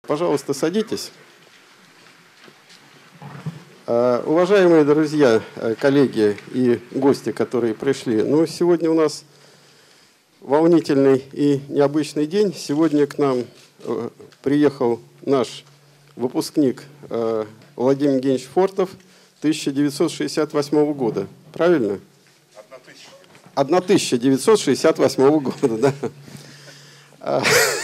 Пожалуйста, садитесь. Уважаемые друзья, коллеги и гости, которые пришли, сегодня у нас волнительный и необычный день. Сегодня к нам приехал наш выпускник Владимир Евгеньевич Фортов 1968 года. Правильно? 1968 года, да.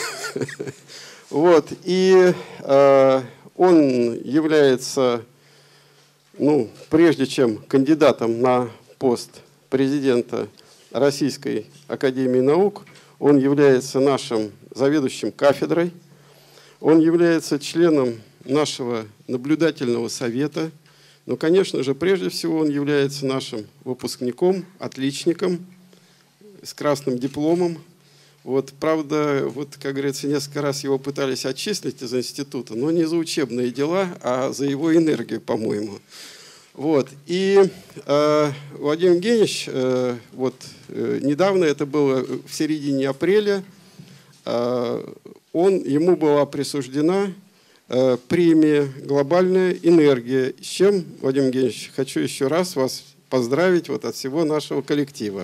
Вот, и он является, прежде чем кандидатом на пост президента Российской академии наук, он является нашим заведующим кафедрой, он является членом нашего наблюдательного совета, но, конечно же, прежде всего он является нашим выпускником, отличником с красным дипломом. Правда, как говорится, несколько раз его пытались отчислить из института, но не за учебные дела, а за его энергию, по-моему. И Владимир Евгеньевич, недавно, это было в середине апреля, ему была присуждена премия «Глобальная энергия», с чем, Владимир Евгеньевич, хочу еще раз вас поздравить от всего нашего коллектива.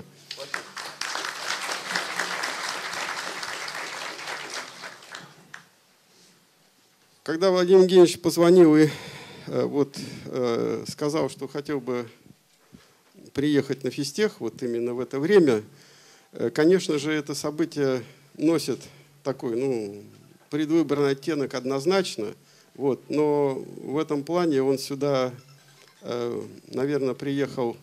Когда Владимир Евгеньевич позвонил и сказал, что хотел бы приехать на физтех именно в это время, конечно же, это событие носит такой, предвыборный оттенок однозначно, но в этом плане он сюда, наверное, приехал,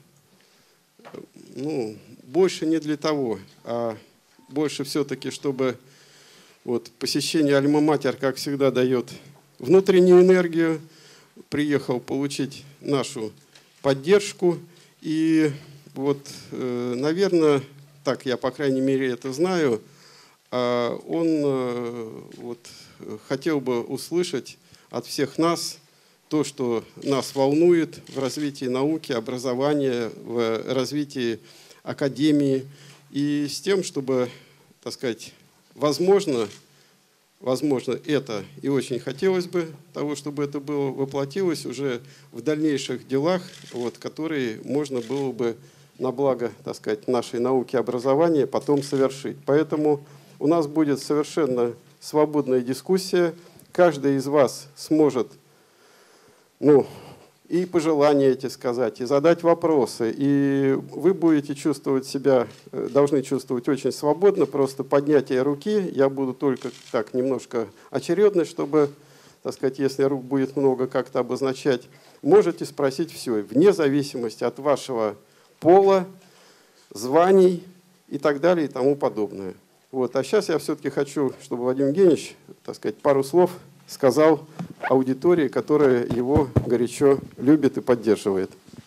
больше не для того, а больше все-таки, чтобы посещение Альма-Матер, как всегда, дает внутреннюю энергию, приехал получить нашу поддержку. И наверное, так я, по крайней мере, это знаю, он хотел бы услышать от всех нас то, что нас волнует в развитии науки, образования, в развитии академии, и с тем, чтобы, так сказать, возможно, это и очень хотелось бы того, чтобы это было воплотилось уже в дальнейших делах, которые можно было бы на благо, так сказать, нашей науки и образования потом совершить. Поэтому у нас будет совершенно свободная дискуссия. Каждый из вас сможет, и пожелания эти сказать, и задать вопросы. И вы будете чувствовать себя, должны чувствовать очень свободно, просто поднятие руки. Я буду только так немножко очередно, чтобы, так сказать, если рук будет много, как-то обозначать. Можете спросить все, вне зависимости от вашего пола, званий и так далее и тому подобное. А сейчас я все-таки хочу, чтобы Владимир Евгеньевич, так сказать, пару слов сказал аудитории, которая его горячо любит и поддерживает.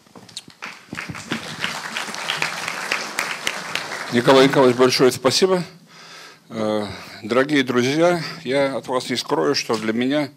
Николай Николаевич, большое спасибо. Дорогие друзья, я от вас не скрою, что для меня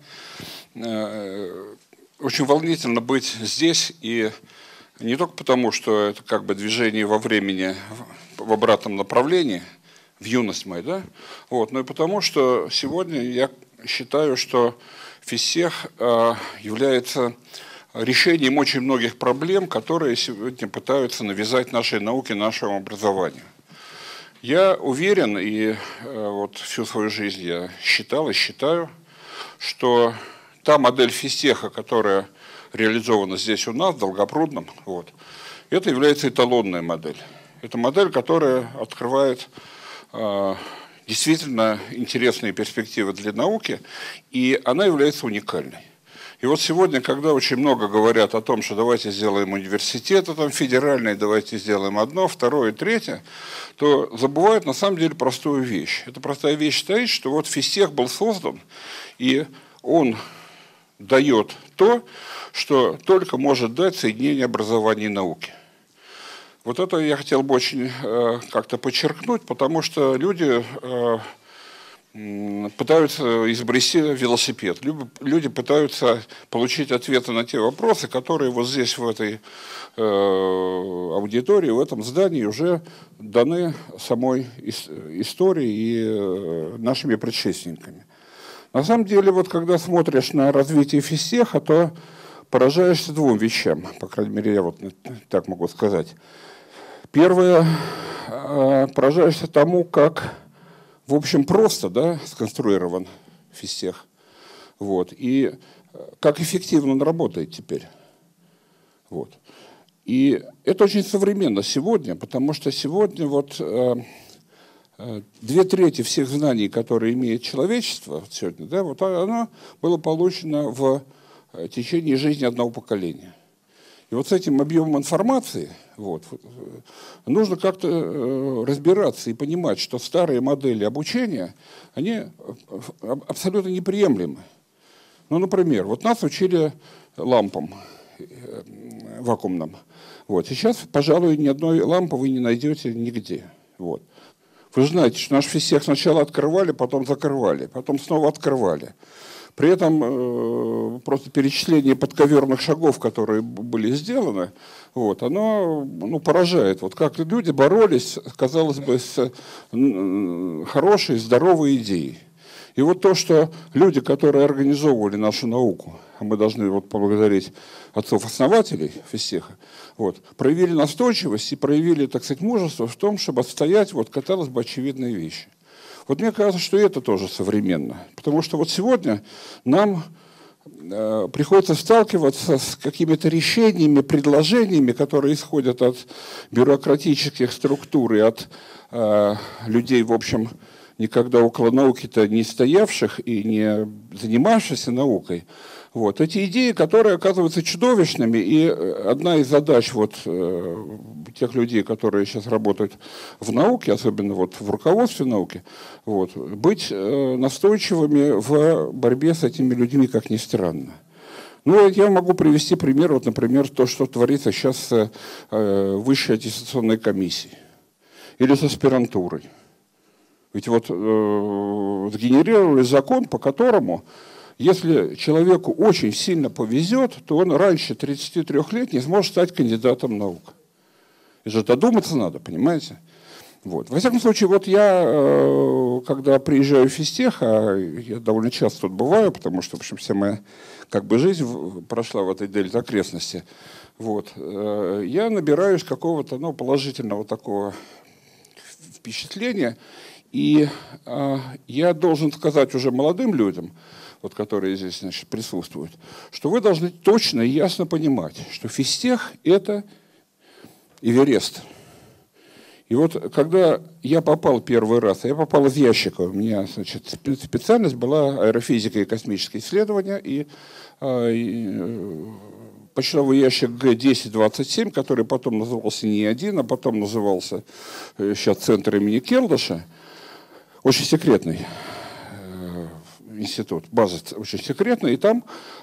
очень волнительно быть здесь, и не только потому, что это как бы движение во времени в обратном направлении, в юность мою, да? Но и потому, что сегодня я считаю, что физтех является решением очень многих проблем, которые сегодня пытаются навязать нашей науке, нашему образованию. Я уверен, и всю свою жизнь я считал и считаю, что та модель физтеха, которая реализована здесь у нас, в Долгопрудном, это является эталонная модель. Это модель, которая открывает действительно интересные перспективы для науки, и она является уникальной. И сегодня, когда очень много говорят о том, что давайте сделаем университеты федеральные, давайте сделаем одно, второе, третье, то забывают на самом деле простую вещь. Эта простая вещь стоит, что физтех был создан, и он дает то, что только может дать соединение образования и науки. Это я хотел бы очень как-то подчеркнуть, потому что люди пытаются изобрести велосипед. Люди пытаются получить ответы на те вопросы, которые здесь, в этой аудитории, в этом здании уже даны самой историей и нашими предшественниками. На самом деле, вот когда смотришь на развитие физтеха, то поражаешься двум вещам, по крайней мере, я вот так могу сказать. Первое, поражаешься тому, как, в общем, просто, да, сконструирован физтех, вот, и как эффективно он работает теперь. Вот. И это очень современно сегодня, потому что сегодня вот 2/3 всех знаний, которые имеет человечество сегодня, да, вот оно было получено в течение жизни одного поколения. И вот с этим объемом информации вот, нужно как-то разбираться и понимать, что старые модели обучения, они абсолютно неприемлемы. Ну, например, вот нас учили лампам вакуумным. Вот. Сейчас, пожалуй, ни одной лампы вы не найдете нигде. Вот. Вы же знаете, что наш физтех сначала открывали, потом закрывали, потом снова открывали. При этом просто перечисление подковерных шагов, которые были сделаны, вот, оно поражает. Вот как люди боролись, казалось бы, с хорошей, здоровой идеей. И вот то, что люди, которые организовывали нашу науку, а мы должны вот поблагодарить отцов-основателей физтеха, вот, проявили настойчивость и проявили, так сказать, мужество в том, чтобы отстоять, вот, казалось бы, очевидные вещи. Вот мне кажется, что это тоже современно. Потому что вот сегодня нам приходится сталкиваться с какими-то решениями, предложениями, которые исходят от бюрократических структур и от людей, в общем, никогда около науки-то не стоявших и не занимавшихся наукой. Вот. Эти идеи, которые оказываются чудовищными, и одна из задач вот, тех людей, которые сейчас работают в науке, особенно вот в руководстве науки, вот, быть настойчивыми в борьбе с этими людьми, как ни странно. Ну, я могу привести пример, вот, например, то, что творится сейчас с Высшей аттестационной комиссией или с аспирантурой. Ведь вот сгенерировали закон, по которому, если человеку очень сильно повезет, то он раньше 33 лет не сможет стать кандидатом наук. И же додуматься надо, понимаете? Вот. Во всяком случае, вот я, когда приезжаю в физтех, а я довольно часто тут бываю, потому что, в общем, вся моя как бы, жизнь прошла в этой дельте окрестности, вот, я набираюсь какого-то положительного такого впечатления. И я должен сказать уже молодым людям, вот, которые здесь, значит, присутствуют, что вы должны точно и ясно понимать, что физтех – это Эверест. И вот когда я попал первый раз, я попал из ящика, у меня, значит, специальность была аэрофизика и космические исследования, и почтовый ящик Г1027, который потом назывался не НИИ-1, а потом назывался сейчас Центр имени Келдыша, очень секретный институт, база очень секретная, и там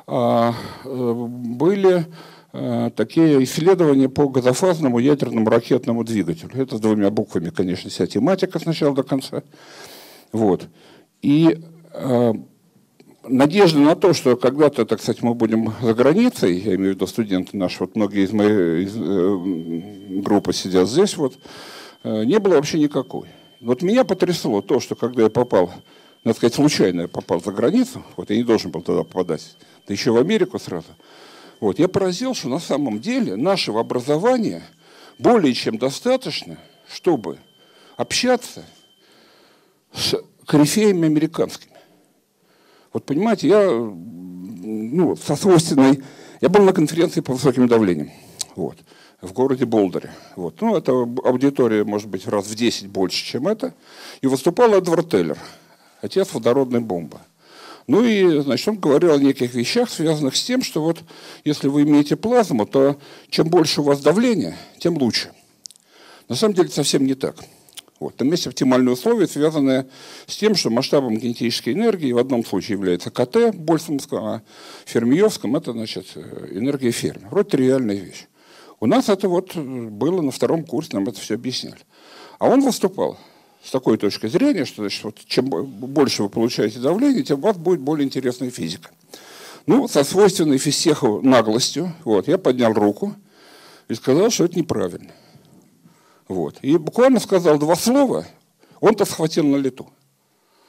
были такие исследования по газофазному ядерному ракетному двигателю. Это с двумя буквами, конечно, вся тематика с начала до конца. Вот. И надежда на то, что когда-то, так сказать, мы будем за границей, я имею в виду студенты наши, вот многие из моей группы сидят здесь, вот, не было вообще никакой. Вот меня потрясло то, что когда я попал, надо сказать, случайно я попал за границу, вот я не должен был туда попадать, да еще в Америку сразу, вот, я поразил, что на самом деле нашего образования более чем достаточно, чтобы общаться с корифеями американскими. Вот понимаете, я со свойственной... Я был на конференции по высоким давлениям. Вот. В городе Болдере. Вот. Ну, это аудитория, может быть, раз в 10 больше, чем это. И выступал Эдвард Теллер, отец водородной бомбы. Ну и, значит, он говорил о неких вещах, связанных с тем, что вот если вы имеете плазму, то чем больше у вас давление, тем лучше. На самом деле совсем не так. Вот. Там есть оптимальные условия, связанные с тем, что масштабом кинетической энергии в одном случае является КТ Больцманском, а в фермиевском это, значит, энергия Ферми. Вроде тривиальная вещь. У нас это вот было на втором курсе, нам это все объясняли. А он выступал с такой точки зрения, что, значит, вот, чем больше вы получаете давление, тем у вас будет более интересная физика. Ну, со свойственной физтеху наглостью, вот, я поднял руку и сказал, что это неправильно. Вот. И буквально сказал 2 слова, он-то схватил на лету.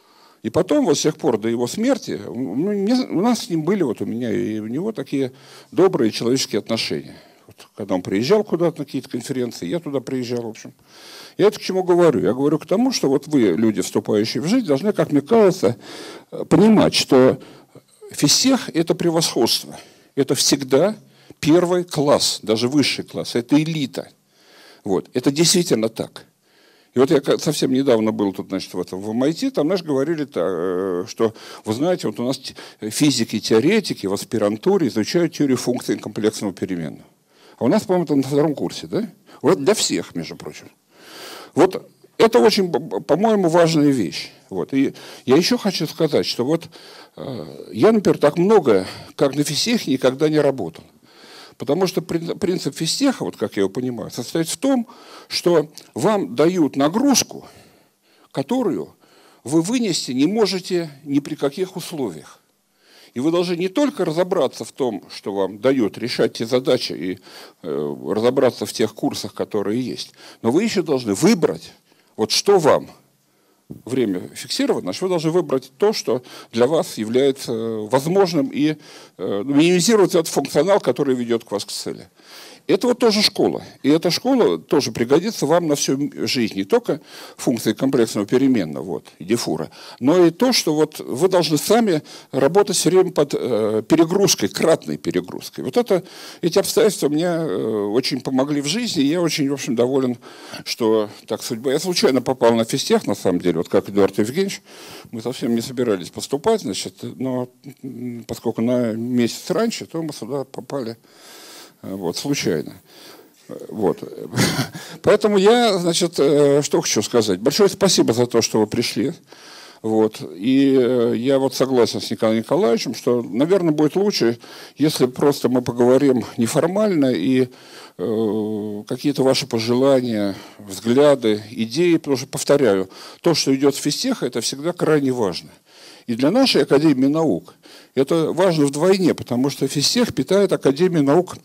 И потом, вот с тех пор до его смерти, у нас с ним были, вот у меня и у него такие добрые человеческие отношения. Вот, когда он приезжал куда-то на какие-то конференции, я туда приезжал, в общем. Я это к чему говорю? Я говорю к тому, что вот вы, люди, вступающие в жизнь, должны, как мне кажется, понимать, что физтех – это превосходство. Это всегда первый класс, даже высший класс. Это элита. Вот. Это действительно так. И вот я совсем недавно был тут, значит, в MIT, там, знаешь, говорили, что, вы знаете, вот у нас физики-теоретики в аспирантуре изучают теорию функций комплексного переменного. А у нас, по-моему, это на втором курсе, да? Вот для всех, между прочим. Вот это очень, по-моему, важная вещь. Вот. И я еще хочу сказать, что вот я, например, так много, как на физтехе, никогда не работал. Потому что принцип физтеха, вот как я его понимаю, состоит в том, что вам дают нагрузку, которую вы вынести не можете ни при каких условиях. И вы должны не только разобраться в том, что вам дают, решать те задачи и разобраться в тех курсах, которые есть, но вы еще должны выбрать, вот что вам. Время фиксировано, значит, вы должны выбрать то, что для вас является возможным, и минимизировать этот функционал, который ведет к вас к цели. Это вот тоже школа. И эта школа тоже пригодится вам на всю жизнь. Не только функции комплексного переменного, вот, и диффура, но и то, что вот вы должны сами работать все время под перегрузкой, кратной перегрузкой. Вот эти обстоятельства мне очень помогли в жизни. И я очень, в общем, доволен, что так судьба. Я случайно попал на физтех, на самом деле, вот как Эдуард Евгеньевич. Мы совсем не собирались поступать, значит, но поскольку на месяц раньше, то мы сюда попали. Вот, случайно. Вот. Поэтому я, значит, что хочу сказать. Большое спасибо за то, что вы пришли. Вот. И я вот согласен с Николаем Николаевичем, что, наверное, будет лучше, если просто мы поговорим неформально и какие-то ваши пожелания, взгляды, идеи, потому что, повторяю, то, что идет с физтеха, это всегда крайне важно. И для нашей Академии наук это важно вдвойне, потому что физтех питает Академию наук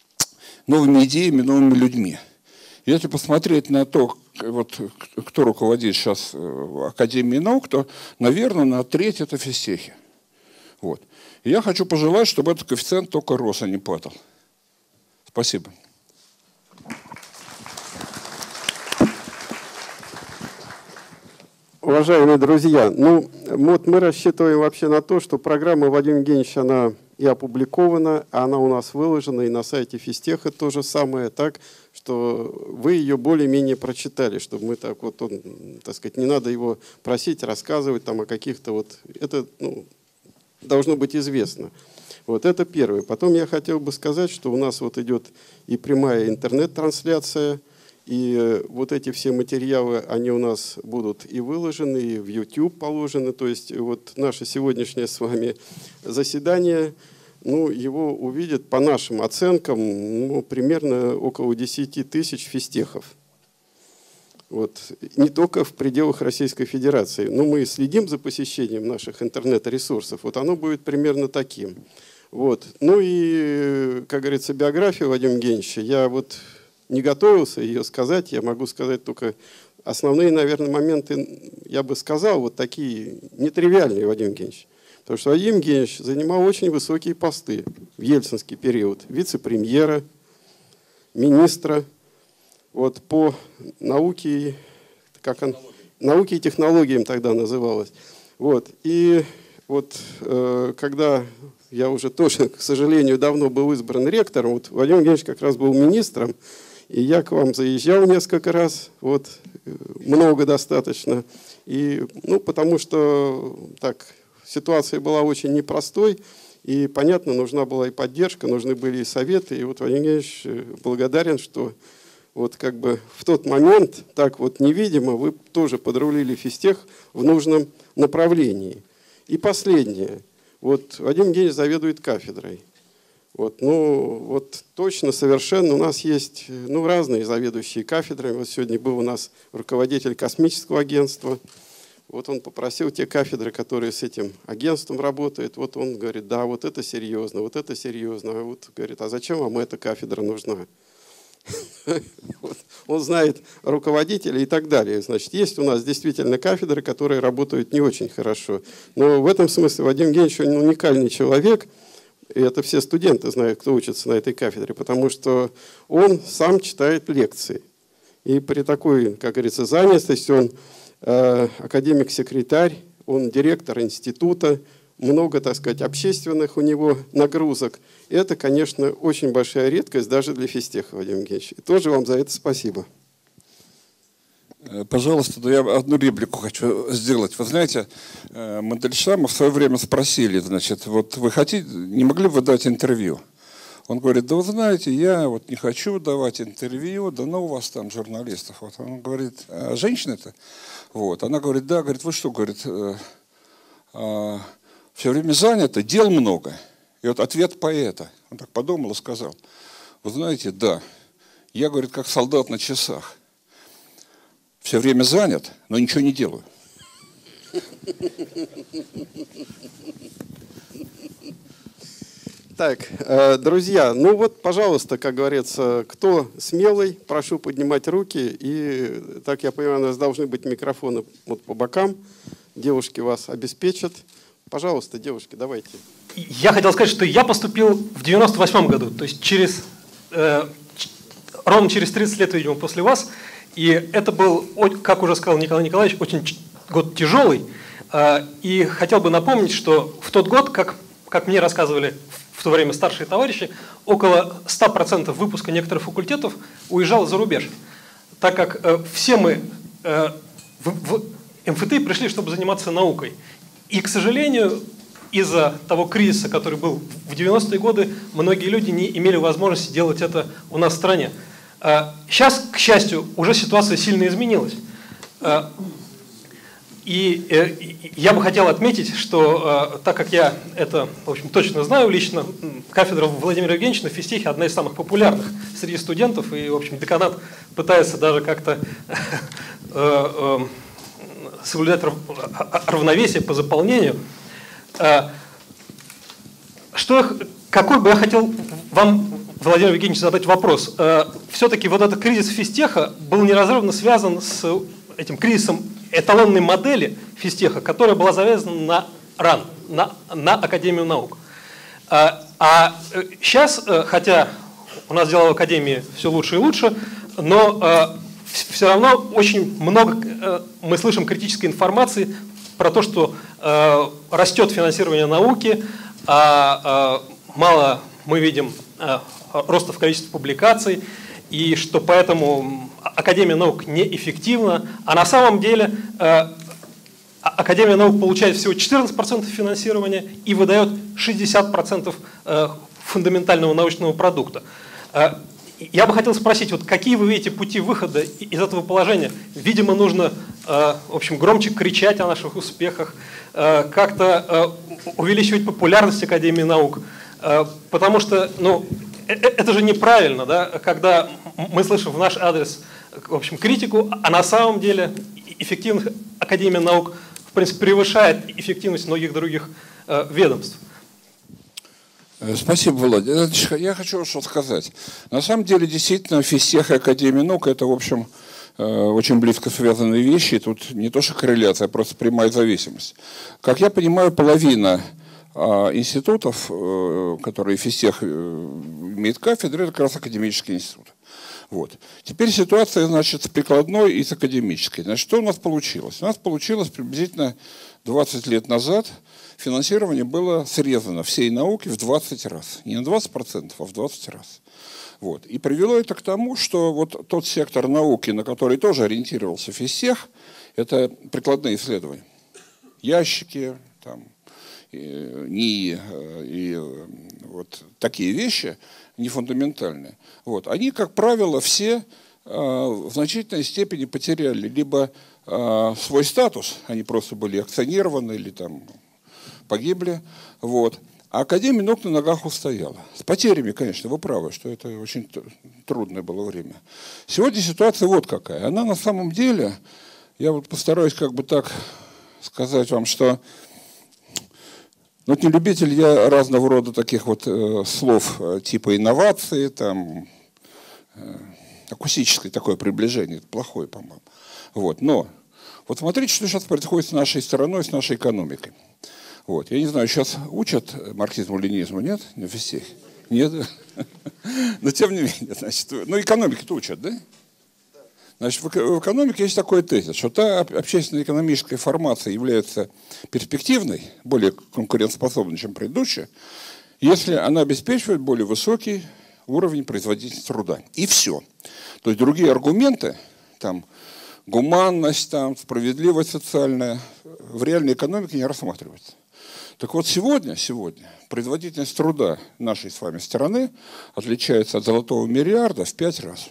новыми идеями, новыми людьми. Если посмотреть на то, вот, кто руководит сейчас Академией наук, то, наверное, на треть это физтехи. Вот. И я хочу пожелать, чтобы этот коэффициент только рос, а не падал. Спасибо. Уважаемые друзья, ну вот мы рассчитываем вообще на то, что программа Вадима Евгеньевича, она и опубликована, она у нас выложена и на сайте физтеха то же самое, так что вы ее более-менее прочитали, чтобы мы так вот, так сказать, не надо его просить, рассказывать там о каких-то вот, это должно быть известно. Вот это первое. Потом я хотел бы сказать, что у нас вот идет и прямая интернет-трансляция, и вот эти все материалы, они у нас будут и выложены, и в YouTube положены. То есть вот наше сегодняшнее с вами заседание, его увидят по нашим оценкам примерно около 10 тысяч физтехов. Вот. Не только в пределах Российской Федерации. Но мы следим за посещением наших интернет-ресурсов. Вот оно будет примерно таким. Вот. Ну и, как говорится, биография Вадима Евгеньевича. Я вот не готовился ее сказать, я могу сказать только основные, наверное, моменты, я бы сказал, вот такие нетривиальные, Вадим Евгеньевич. Потому что Вадим Евгеньевич занимал очень высокие посты в ельцинский период. Вице-премьера, министра, вот по науке, науке и технологиям тогда называлось. Вот. И вот когда я уже тоже, к сожалению, давно был избран ректором, вот Вадим Евгеньевич как раз был министром, и я к вам заезжал несколько раз, вот, много достаточно. И, потому что так, ситуация была очень непростой, и, понятно, нужна была и поддержка, нужны были и советы. И вот Вадим Евгеньевич благодарен, что вот как бы в тот момент, так вот невидимо, вы тоже подрулили физтех в нужном направлении. И последнее. Вот Вадим Евгеньевич заведует кафедрой. Вот точно, совершенно. У нас есть разные заведующие кафедрами. Вот сегодня был у нас руководитель космического агентства. Вот он попросил те кафедры, которые с этим агентством работают. Вот он говорит, да, вот это серьезно, вот это серьезно. А вот говорит, а зачем вам эта кафедра нужна? Он знает руководителей и так далее. Значит, есть у нас действительно кафедры, которые работают не очень хорошо. Но в этом смысле Вадим Евгеньевич он уникальный человек. И это все студенты знают, кто учится на этой кафедре, потому что он сам читает лекции. И при такой, как говорится, занятости он академик-секретарь, он директор института, много, так сказать, общественных у него нагрузок. И это, конечно, очень большая редкость даже для физтеха, Вадим Евгеньевич. И тоже вам за это спасибо. Пожалуйста, да я одну реплику хочу сделать. Вы знаете, Мандельштама в свое время спросили, значит, вот вы хотите, не могли бы вы дать интервью? Он говорит, да вы знаете, я вот не хочу давать интервью, да ну у вас там журналистов. Вот он говорит, а женщина-то? Вот, она говорит, да, говорит, вы что, говорит, все время занято, дел много. И вот ответ поэта, он так подумал и сказал, вы знаете, да, я, говорит, как солдат на часах. Все время занят, но ничего не делаю. Так, друзья, ну вот, пожалуйста, как говорится, кто смелый, прошу поднимать руки. И, так я понимаю, у нас должны быть микрофоны вот по бокам. Девушки вас обеспечат. Пожалуйста, девушки, давайте. Я хотел сказать, что я поступил в 98 году, то есть ровно через 30 лет, видимо, после вас. И это был, как уже сказал Николай Николаевич, очень год тяжелый. И хотел бы напомнить, что в тот год, как мне рассказывали в то время старшие товарищи, около 100% выпуска некоторых факультетов уезжало за рубеж. Так как все мы в МФТИ пришли, чтобы заниматься наукой. И, к сожалению, из-за того кризиса, который был в 90-е годы, многие люди не имели возможности делать это у нас в стране. Сейчас, к счастью, уже ситуация сильно изменилась. И я бы хотел отметить, что так как я это, в общем, точно знаю лично, кафедра Владимира Евгеньевича на физтехе одна из самых популярных среди студентов, и, в общем, деканат пытается даже как-то соблюдать равновесие по заполнению. Какой бы я хотел вам, Владимир Евгеньевич, задать вопрос. Все-таки вот этот кризис физтеха был неразрывно связан с этим кризисом эталонной модели физтеха, которая была завязана на РАН, на Академию наук. А сейчас, хотя у нас дела в Академии все лучше и лучше, но все равно очень много мы слышим критической информации про то, что растет финансирование науки, мало мы видим роста в количестве публикаций, и что поэтому Академия наук неэффективна. А на самом деле Академия наук получает всего 14% финансирования и выдает 60% фундаментального научного продукта. Я бы хотел спросить, вот какие вы видите пути выхода из этого положения? Видимо, нужно, в общем, громче кричать о наших успехах, как-то увеличивать популярность Академии наук, потому что, ну, это же неправильно, да, когда мы слышим в наш адрес, в общем, критику, а на самом деле эффективность Академии наук, в принципе, превышает эффективность многих других ведомств. Спасибо, Володя. Я хочу что сказать. На самом деле, действительно, физтех и Академия наук – это, в общем, очень близко связанные вещи. Тут не то что корреляция, а просто прямая зависимость. Как я понимаю, половина институтов, которые физтех имеет кафедры, это как раз академический институт. Вот. Теперь ситуация, значит, с прикладной и с академической. Значит, что у нас получилось? У нас получилось приблизительно 20 лет назад финансирование было срезано всей науки в 20 раз. Не на 20%, а в 20 раз. Вот. И привело это к тому, что вот тот сектор науки, на который тоже ориентировался физтех, это прикладные исследования. Ящики, там, НИИ и вот такие вещи нефундаментальные. Вот. Они, как правило, все в значительной степени потеряли либо свой статус, они просто были акционированы или там погибли. Вот. А Академия наук на ногах устояла. С потерями, конечно, вы правы, что это очень трудное было время. Сегодня ситуация вот какая. Она на самом деле, я вот постараюсь как бы так сказать вам, что ну, не любитель я разного рода таких вот слов типа инновации, там, акустическое такое приближение, это плохое, по-моему. Вот. Но вот смотрите, что сейчас происходит с нашей страной, с нашей экономикой. Вот. Я не знаю, сейчас учат марксизму-ленинизму, нет? В везде? Нет? Но тем не менее, значит, ну экономики-то учат, да? Значит, в экономике есть такой тезис, что та общественно-экономическая формация является перспективной, более конкурентоспособной, чем предыдущая, если она обеспечивает более высокий уровень производительности труда. И все. То есть другие аргументы, там, гуманность, там, справедливость социальная, в реальной экономике не рассматриваются. Так вот, сегодня производительность труда нашей с вами страны отличается от золотого миллиарда в 5 раз.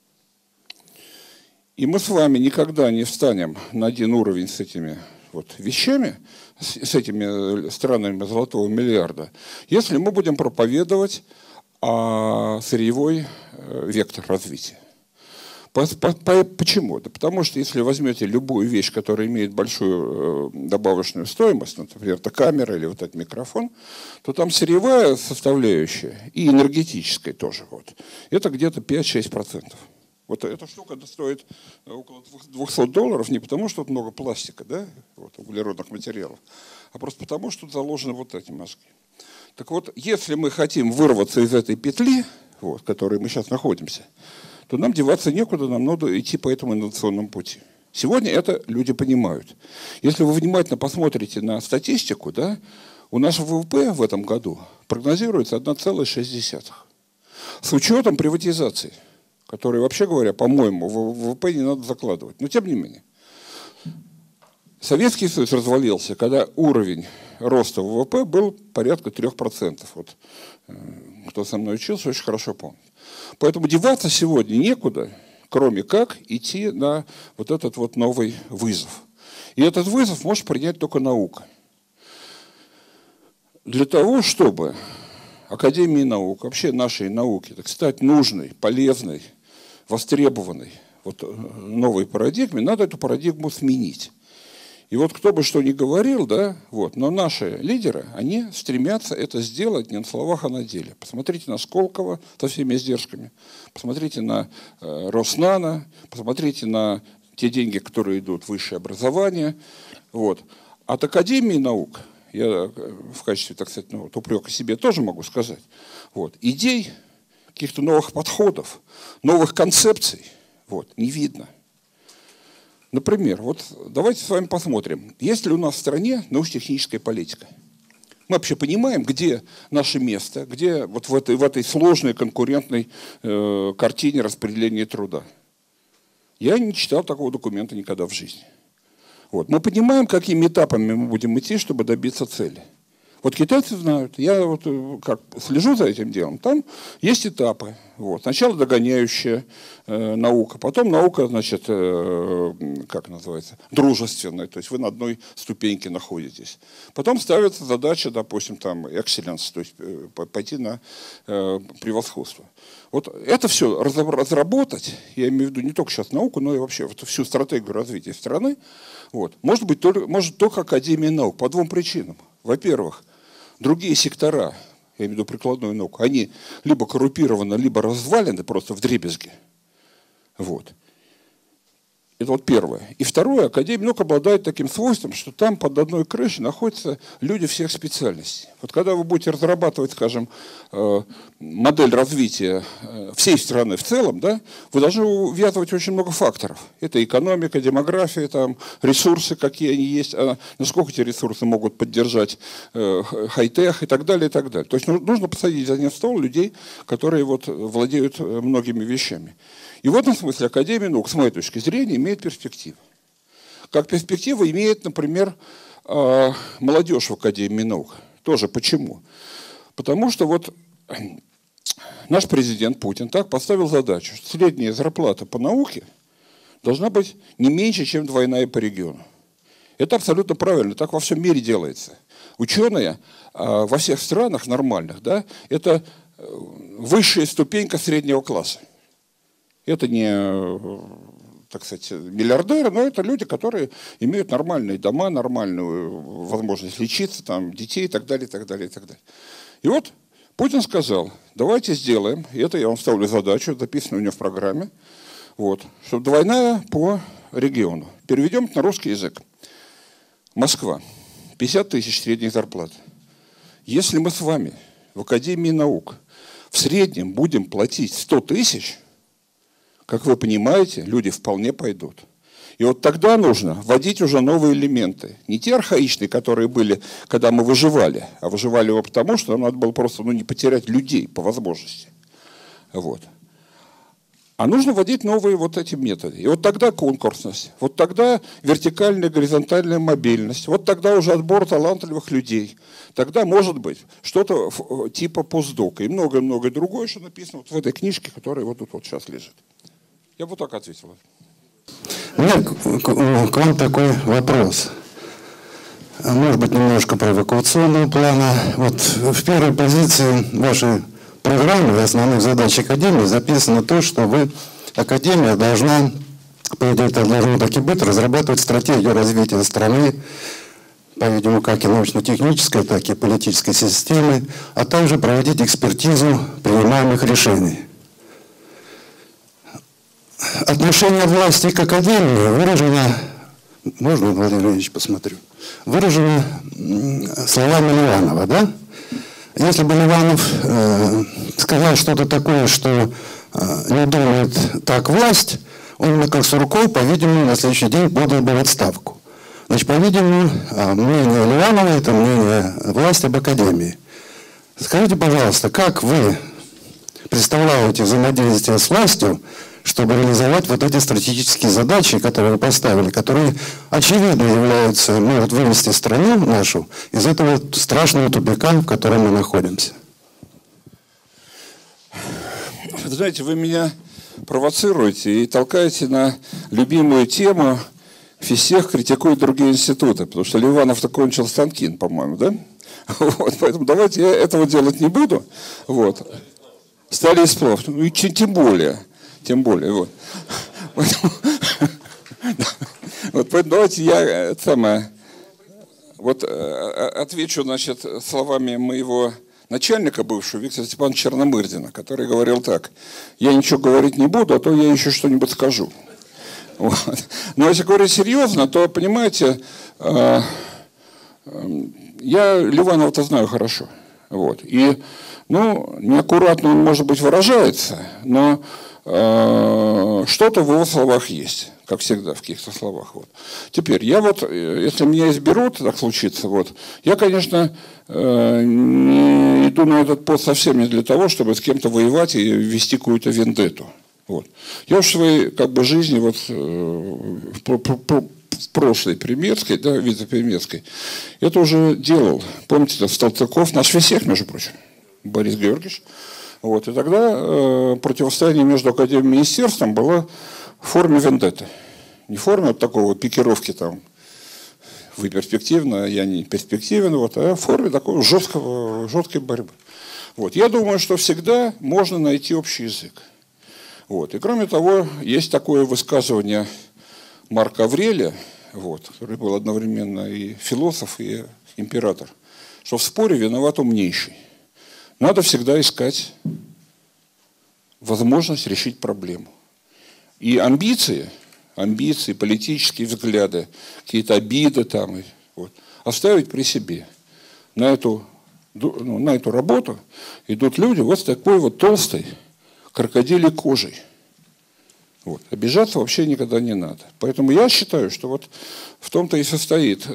И мы с вами никогда не встанем на один уровень с этими вот вещами, с этими странами золотого миллиарда, если мы будем проповедовать сырьевой вектор развития. Почему? Да потому что если возьмете любую вещь, которая имеет большую добавочную стоимость, например, это камера или вот этот микрофон, то там сырьевая составляющая и энергетическая тоже. Вот, это где-то 5-6%. Вот эта штука стоит около $200 не потому, что тут много пластика, да, вот, углеродных материалов, а просто потому, что тут заложены вот эти мозги. Так вот, если мы хотим вырваться из этой петли, вот, в которой мы сейчас находимся, то нам деваться некуда, нам надо идти по этому инновационному пути. Сегодня это люди понимают. Если вы внимательно посмотрите на статистику, да, у нашего ВВП в этом году прогнозируется 1,6. С учетом приватизации, которые, вообще говоря, по-моему, в ВВП не надо закладывать. Но тем не менее. Советский Союз развалился, когда уровень роста ВВП был порядка 3%. Вот, кто со мной учился, очень хорошо помнит. Поэтому деваться сегодня некуда, кроме как идти на вот этот вот новый вызов. И этот вызов может принять только наука. Для того, чтобы Академии наук, вообще нашей науки, так стать нужной, полезной, востребованной вот, новой парадигме, надо эту парадигму сменить. И вот кто бы что ни говорил, да, вот, но наши лидеры, они стремятся это сделать не на словах, а на деле. Посмотрите на Сколково со всеми издержками, посмотрите на Роснано, посмотрите на те деньги, которые идут в высшее образование. Вот. От Академии наук, я в качестве, так сказать, ну, упрека себе тоже могу сказать, вот, идей, каких-то новых подходов, новых концепций вот, не видно. Например, вот давайте с вами посмотрим, есть ли у нас в стране научно-техническая политика. Мы вообще понимаем, где наше место, где вот в этой сложной конкурентной картине распределения труда. Я не читал такого документа никогда в жизни. Вот. Мы понимаем, какими этапами мы будем идти, чтобы добиться цели. Вот китайцы знают, я вот как слежу за этим делом, там есть этапы. Вот. Сначала догоняющая наука, потом наука, значит, как называется, дружественная, то есть вы на одной ступеньке находитесь. Потом ставится задача, допустим, там, excellence, то есть пойти на превосходство. Вот это все разработать, я имею в виду не только сейчас науку, но и вообще вот всю стратегию развития страны, вот, может только Академия наук по двум причинам. Во-первых, другие сектора, я имею в виду прикладную науку, они либо коррумпированы, либо развалены просто вдребезги. Вот. Это вот первое. И второе, Академия наук обладает таким свойством, что там под одной крышей находятся люди всех специальностей. Вот когда вы будете разрабатывать, скажем, модель развития всей страны в целом, да, вы должны увязывать очень много факторов. Это экономика, демография, там, ресурсы, какие они есть, насколько эти ресурсы могут поддержать хай-тех и так далее, и так далее. То есть нужно посадить за один стол людей, которые вот владеют многими вещами. И в этом смысле Академия наук, с моей точки зрения, имеет перспективу. Как перспективу имеет, например, молодежь в Академии наук. Тоже почему? Потому что вот наш президент Путин так поставил задачу, что средняя зарплата по науке должна быть не меньше, чем двойная по региону. Это абсолютно правильно, так во всем мире делается. Ученые во всех странах нормальных, да, это высшая ступенька среднего класса. Это не, так сказать, миллиардеры, но это люди, которые имеют нормальные дома, нормальную возможность лечиться, там, детей и так далее, и так далее, и так далее. И вот Путин сказал, давайте сделаем, и это я вам ставлю задачу, записанную у него в программе, вот, чтобы двойная по региону. Переведем на русский язык. Москва. 50 тысяч средних зарплат. Если мы с вами в Академии наук в среднем будем платить 100 тысяч, как вы понимаете, люди вполне пойдут. И вот тогда нужно вводить уже новые элементы. Не те архаичные, которые были, когда мы выживали, а выживали его потому, что нам надо было просто не потерять людей по возможности. Вот. А нужно вводить новые вот эти методы. И вот тогда конкурсность, вот тогда вертикальная, горизонтальная мобильность, вот тогда уже отбор талантливых людей. Тогда может быть что-то типа постдока и многое-многое другое, что написано вот в этой книжке, которая вот тут вот сейчас лежит. Я бы вот так ответил. У меня к вам такой вопрос. Может быть, немножко провокационного плана. Вот в первой позиции вашей программы основных задач Академии записано то, что Академия должна, по идее, это должно так и быть, разрабатывать стратегию развития страны, по-видимому, как и научно-технической, так и политической системы, а также проводить экспертизу принимаемых решений. Отношение власти к Академии выражено, можно, Владимир Ильич, посмотрю, выражено словами Ливанова, да? Если бы Ливанов сказал что-то такое, что не думает так власть, он, как Сурков, по-видимому, на следующий день подал бы в отставку. Значит, по-видимому, мнение Ливанова – это мнение власти об Академии. Скажите, пожалуйста, как вы представляете взаимодействие с властью, чтобы реализовать вот эти стратегические задачи, которые вы поставили, которые, очевидно, являются, могут вывести страну нашу из этого страшного тупика, в котором мы находимся? Знаете, вы меня провоцируете и толкаете на любимую тему «Физтех критикует другие институты», потому что Ливанов-то кончил Станкин, по-моему, да? Вот, поэтому давайте я этого делать не буду. Вот. Стали и сплав. Ну, и тем более. Тем более, вот. Вот давайте я отвечу, значит, словами моего начальника бывшего Виктора Степановича Черномырдина, который говорил так: я ничего говорить не буду, а то я еще что-нибудь скажу. Вот. Но если говорить серьезно, то, понимаете, я Ливанова-то знаю хорошо. Вот. И, неаккуратно он, может быть, выражается, но что-то в его словах есть, как всегда в каких-то словах. Вот. Теперь, если меня изберут, так случится, я, конечно, не иду на этот пост совсем не для того, чтобы с кем-то воевать и вести какую-то вендетту. Вот. Я уж в своей жизни в прошлой Примецкой, да, вице-Примецкой, это уже делал. Помните, это Столтаков, наш Физтех, между прочим, Борис Георгиевич. Вот. И тогда противостояние между Академией и Министерством было в форме вендетты. Не в форме такого пикировки, там, вы перспективны, я не перспективен, а в форме такой жесткой борьбы. Вот. Я думаю, что всегда можно найти общий язык. Вот. И кроме того, есть такое высказывание Марка Аврелия, который был одновременно и философ, и император, что в споре виноват умнейший. Надо всегда искать возможность решить проблему. И амбиции, политические взгляды, какие-то обиды там, оставить при себе. На эту работу идут люди с такой толстой крокодилией кожей. Обижаться вообще никогда не надо. Поэтому я считаю, что в том-то и состоит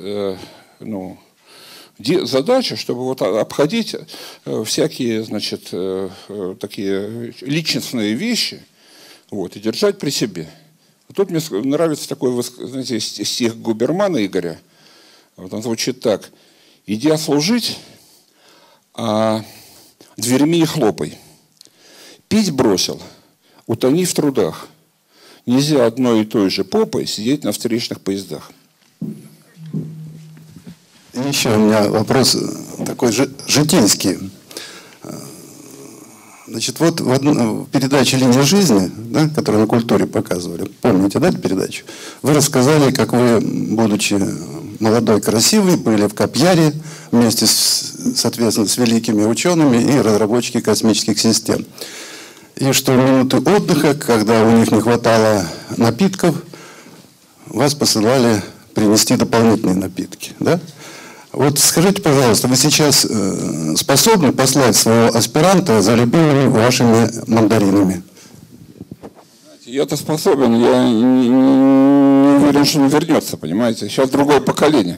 задача, чтобы обходить всякие, такие личностные вещи, и держать при себе. Тут мне нравится такой, стих Губермана Игоря. Он звучит так: иди служить, а дверьми и хлопай. Пить бросил, утони в трудах. Нельзя одной и той же попой сидеть на встречных поездах. Еще у меня вопрос такой житейский. Значит, в передаче «Линия жизни», да, которую на культуре показывали, помните, да, эту передачу? Вы рассказали, как вы, будучи молодой, красивый, были в Копьяре вместе с соответственно, с великими учеными и разработчики космических систем. И что в минуты отдыха, когда у них не хватало напитков, вас посылали принести дополнительные напитки. Да? Вот скажите, пожалуйста, вы сейчас способны послать своего аспиранта за любимыми вашими мандаринами? Я-то способен, я не уверен, что он вернется, понимаете? Сейчас другое поколение.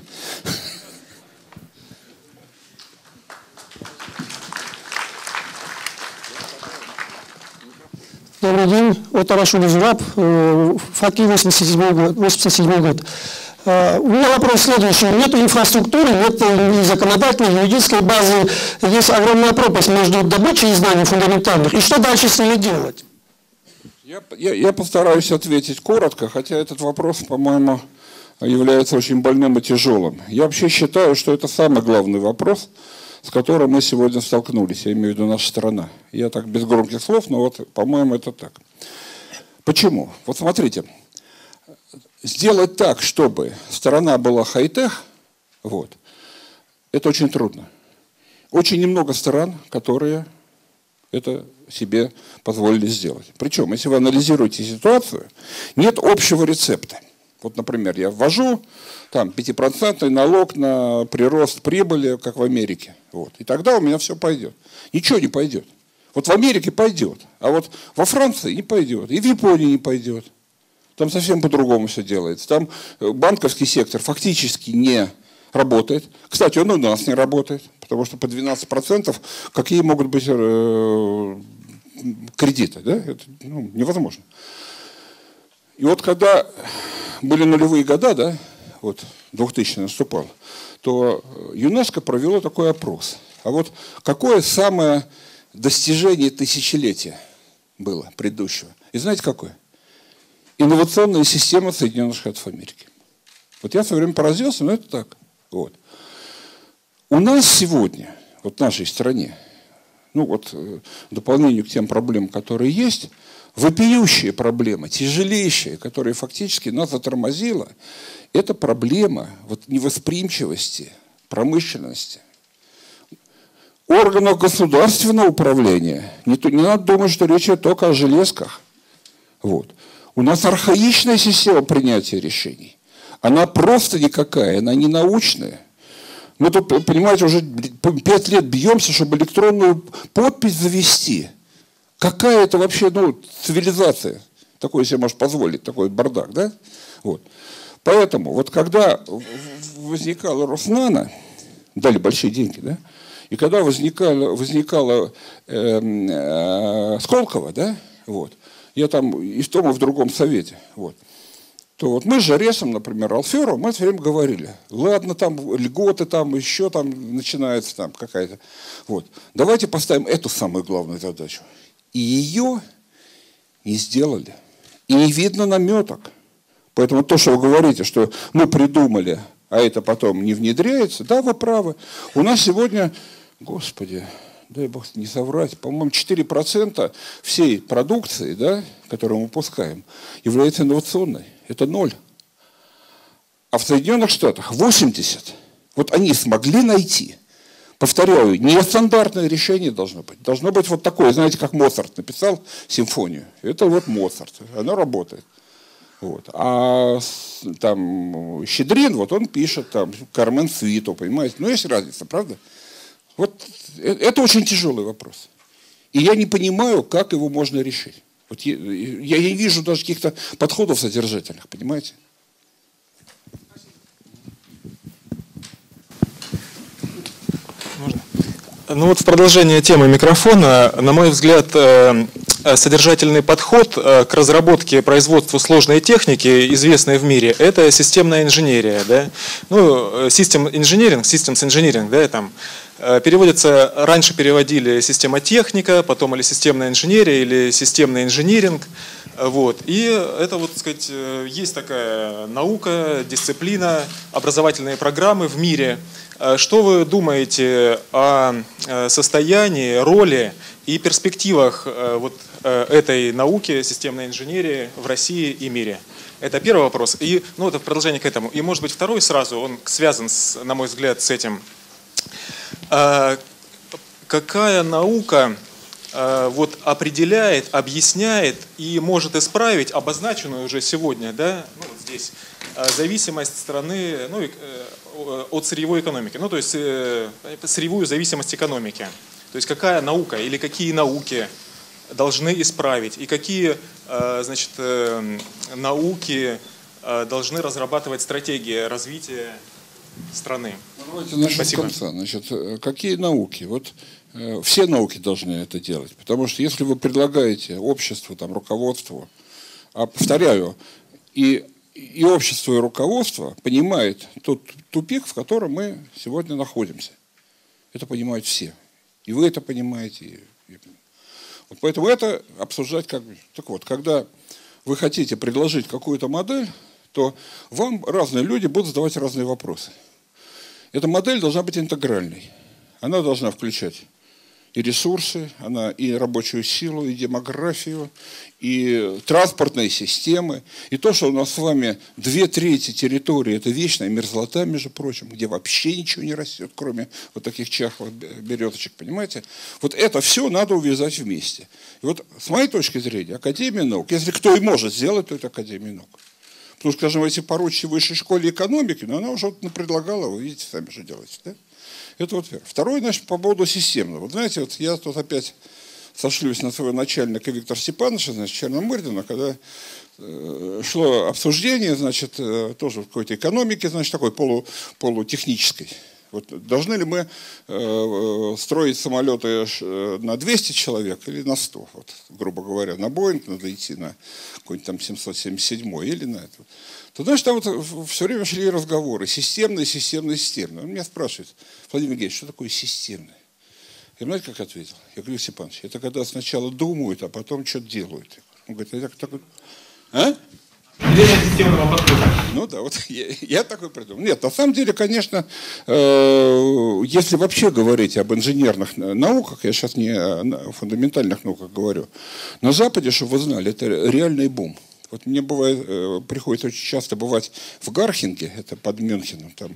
Добрый день. Вот Арашули Зураб, ФАКИ 87 год. У меня вопрос следующий. Нет инфраструктуры, нет ни законодательной, ни юридической базы. Есть огромная пропасть между добычей и знаний фундаментальных. И что дальше с ними делать? Я постараюсь ответить коротко, хотя этот вопрос, по-моему, является очень больным и тяжелым. Я вообще считаю, что это самый главный вопрос, с которым мы сегодня столкнулись, я имею в виду наша страна. Я так без громких слов, но вот, по-моему, это так. Почему? Вот смотрите, сделать так, чтобы страна была хай-тех, вот, это очень трудно. Очень немного стран, которые это себе позволили сделать. Причем, если вы анализируете ситуацию, нет общего рецепта. Вот, например, я ввожу там 5% налог на прирост прибыли, как в Америке. Вот. И тогда у меня все пойдет. Ничего не пойдет. Вот в Америке пойдет, а вот во Франции не пойдет, и в Японии не пойдет. Там совсем по-другому все делается. Там банковский сектор фактически не работает. Кстати, он у нас не работает, потому что по 12% какие могут быть кредиты? Да? Это невозможно. И вот когда были нулевые года, да, вот 2000 наступал, то ЮНЕСКО провело такой опрос. А вот какое самое достижение тысячелетия было предыдущего? И знаете какое? Инновационная система Соединенных Штатов Америки. Вот я в свое время поразился, но это так. Вот. У нас сегодня, вот в нашей стране, ну вот в дополнение к тем проблемам, которые есть, вопиющая проблема, тяжелейшая, которая фактически нас затормозила, это проблема вот невосприимчивости промышленности. Органов государственного управления, не надо думать, что речь идет только о железках. Вот. У нас архаичная система принятия решений. Она просто никакая, она не научная. Мы тут, понимаете, уже 5 лет бьемся, чтобы электронную подпись завести. Какая это вообще цивилизация? Такое себе может позволить, такой бардак, да? Вот. Поэтому, вот когда возникала Роснано, дали большие деньги, да? И когда возникала Сколково, да? Вот. Я там и в том, и в другом совете. Вот. То вот мы с Жаресом, например, Алфером, мы все время говорили, ладно, там льготы, там еще там начинается там какая-то. Вот. Давайте поставим эту самую главную задачу. И ее не сделали. И не видно наметок. Поэтому то, что вы говорите, что мы придумали, а это потом не внедряется, да, вы правы. У нас сегодня, господи, дай бог не соврать, по-моему, 4% всей продукции, да, которую мы выпускаем, является инновационной. Это 0. А в Соединенных Штатах 80. Вот они смогли найти. Повторяю, нестандартное решение должно быть. Должно быть вот такое, знаете, как Моцарт написал симфонию. Это вот Моцарт, оно работает. Вот. А там Щедрин, вот он пишет там Кармен Суиту, понимаете? Ну, есть разница, правда? Вот это очень тяжелый вопрос. И я не понимаю, как его можно решить. Вот я не вижу даже каких-то подходов содержательных, понимаете? Ну вот в продолжение темы микрофона, на мой взгляд, содержательный подход к разработке и производству сложной техники, известной в мире, это системная инженерия. Да? Ну, systems engineering, да, там, переводится, раньше переводили система техника, потом или системная инженерия, или системный инжиниринг. Вот. И это, вот, так сказать, есть такая наука, дисциплина, образовательные программы в мире. Что вы думаете о состоянии, роли и перспективах вот этой науки, системной инженерии в России и мире? Это первый вопрос. И, ну, это в продолжение к этому. И, может быть, второй сразу, он связан, на мой взгляд, с этим. какая наука вот определяет, объясняет и может исправить обозначенную уже сегодня, да, ну, вот здесь, зависимость страны, ну, от сырьевой экономики, ну, то есть сырьевую зависимость экономики. То есть какая наука или какие науки должны исправить и какие, значит, науки должны разрабатывать стратегии развития страны. Давайте начнем с конца. Значит, какие науки? Вот все науки должны это делать, потому что если вы предлагаете обществу, там, руководству, а повторяю, и общество, и руководство понимает тот тупик, в котором мы сегодня находимся. Это понимают все. И вы это понимаете. Вот поэтому это обсуждать как бы. Так вот, когда вы хотите предложить какую-то модель, то вам разные люди будут задавать разные вопросы. Эта модель должна быть интегральной. Она должна включать и ресурсы, она и рабочую силу, и демографию, и транспортные системы. И то, что у нас с вами 2/3 территории – это вечная мерзлота, между прочим, где вообще ничего не растет, кроме вот таких чахлых березочек, понимаете? Вот это все надо увязать вместе. И вот с моей точки зрения, Академия наук, если кто и может сделать, то это Академия наук. Потому что, скажем, если поручите высшей школе экономики, но она уже вот предлагала, вы видите, сами же делаете, да? Это вот первое. Второе, значит, по поводу системного. Вот знаете, вот я тут опять сошлюсь на своего начальника Виктора Степановича, значит, Черномырдина, когда шло обсуждение, значит, тоже в какой-то экономике, значит, такой полутехнической. Вот должны ли мы строить самолеты на 200 человек или на 100? Вот, грубо говоря, на Боинг надо идти на какой-нибудь там 777 или на это. То, значит, там вот все время шли разговоры. Системные. Он меня спрашивает: Владимир Евгеньевич, что такое системное? Я, знаете, как ответил? Я говорю: Степанович, это когда сначала думают, а потом что-то делают. Он говорит: это такой... А? Ну да, вот я такой придумал. Нет, на самом деле, конечно, если вообще говорить об инженерных науках, я сейчас не о фундаментальных науках говорю, на Западе, чтобы вы знали, это реальный бум. Вот мне приходится очень часто бывать в Гархинге, это под Мюнхеном, там,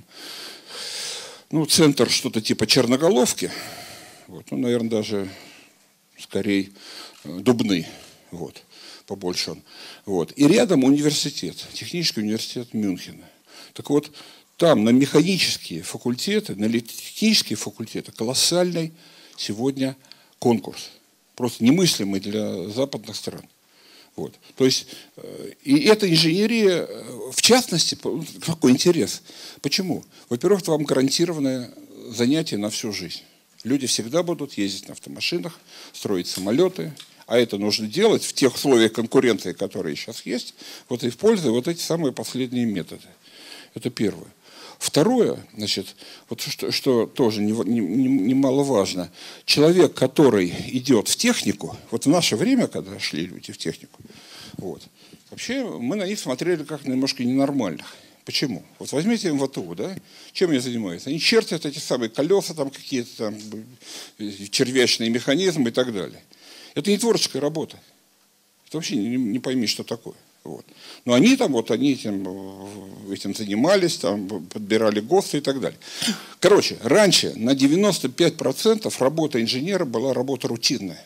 ну, центр что-то типа Черноголовки, вот, ну, наверное, даже скорее Дубны, вот, побольше он. Вот. И рядом университет, технический университет Мюнхена. Так вот, там на механические факультеты, на технические факультеты колоссальный сегодня конкурс. Просто немыслимый для западных стран. Вот. То есть, и эта инженерия, в частности, какой интерес. Почему? Во-первых, вам гарантированное занятие на всю жизнь. Люди всегда будут ездить на автомашинах, строить самолеты, а это нужно делать в тех условиях конкуренции, которые сейчас есть, вот и используя вот эти самые последние методы. Это первое. Второе, значит, вот что тоже немаловажно, человек, который идет в технику, вот в наше время, когда шли люди в технику, вот, вообще мы на них смотрели как немножко ненормальных. Почему? Вот возьмите МВТУ, да? Чем они занимаются? Они чертят эти самые колеса, там какие-то там червячные механизмы и так далее. Это не творческая работа. Это вообще не пойми, что такое. Вот. Но они там, вот они этим занимались, там, подбирали ГОСТы и так далее. Короче, раньше на 95% работа инженера была работа рутинная.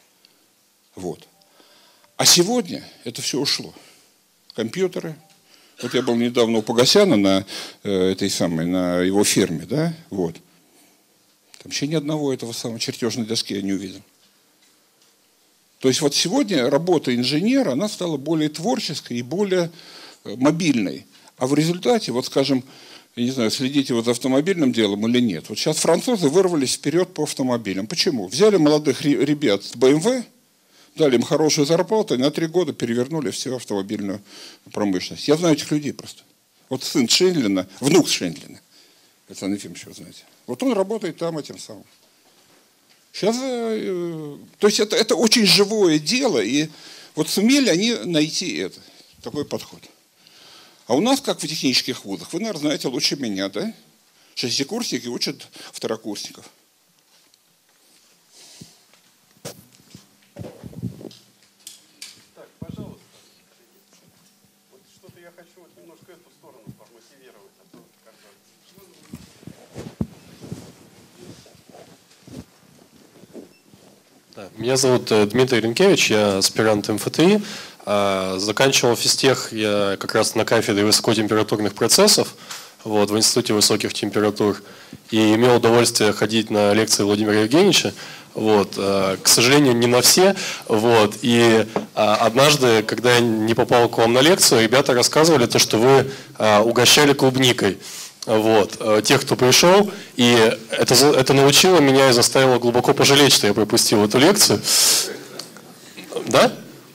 Вот. А сегодня это все ушло. Компьютеры. Вот я был недавно у Погосяна на на его ферме, да, вот. Там вообще ни одного этого самого чертежной доски я не увидел. То есть вот сегодня работа инженера, она стала более творческой и более мобильной. А в результате, вот скажем, я не знаю, следите вот за автомобильным делом или нет. Вот сейчас французы вырвались вперед по автомобилям. Почему? Взяли молодых ребят с BMW, дали им хорошую зарплату и на 3 года перевернули всю автомобильную промышленность. Я знаю этих людей просто. Вот сын Шендлина, внук Шендлина, Александр Ефимович, вы знаете. Вот он работает там этим самым. Сейчас, то есть это очень живое дело, и вот сумели они найти такой подход. А у нас, как в технических вузах, вы, наверное, знаете лучше меня, да? Шестикурсники учат второкурсников. Так, пожалуйста. Вот что-то я хочу вот немножко эту сторону мотивировать, а то как-то... Меня зовут Дмитрий Ренкевич, я аспирант МФТИ. Заканчивал физтех я как раз на кафедре высокотемпературных процессов в Институте высоких температур. И имел удовольствие ходить на лекции Владимира Евгеньевича. К сожалению, не на все. И однажды, когда я не попал к вам на лекцию, ребята рассказывали то, что вы угощали клубникой. Тех, кто пришел, и это научило меня и заставило глубоко пожалеть, что я пропустил эту лекцию. Да?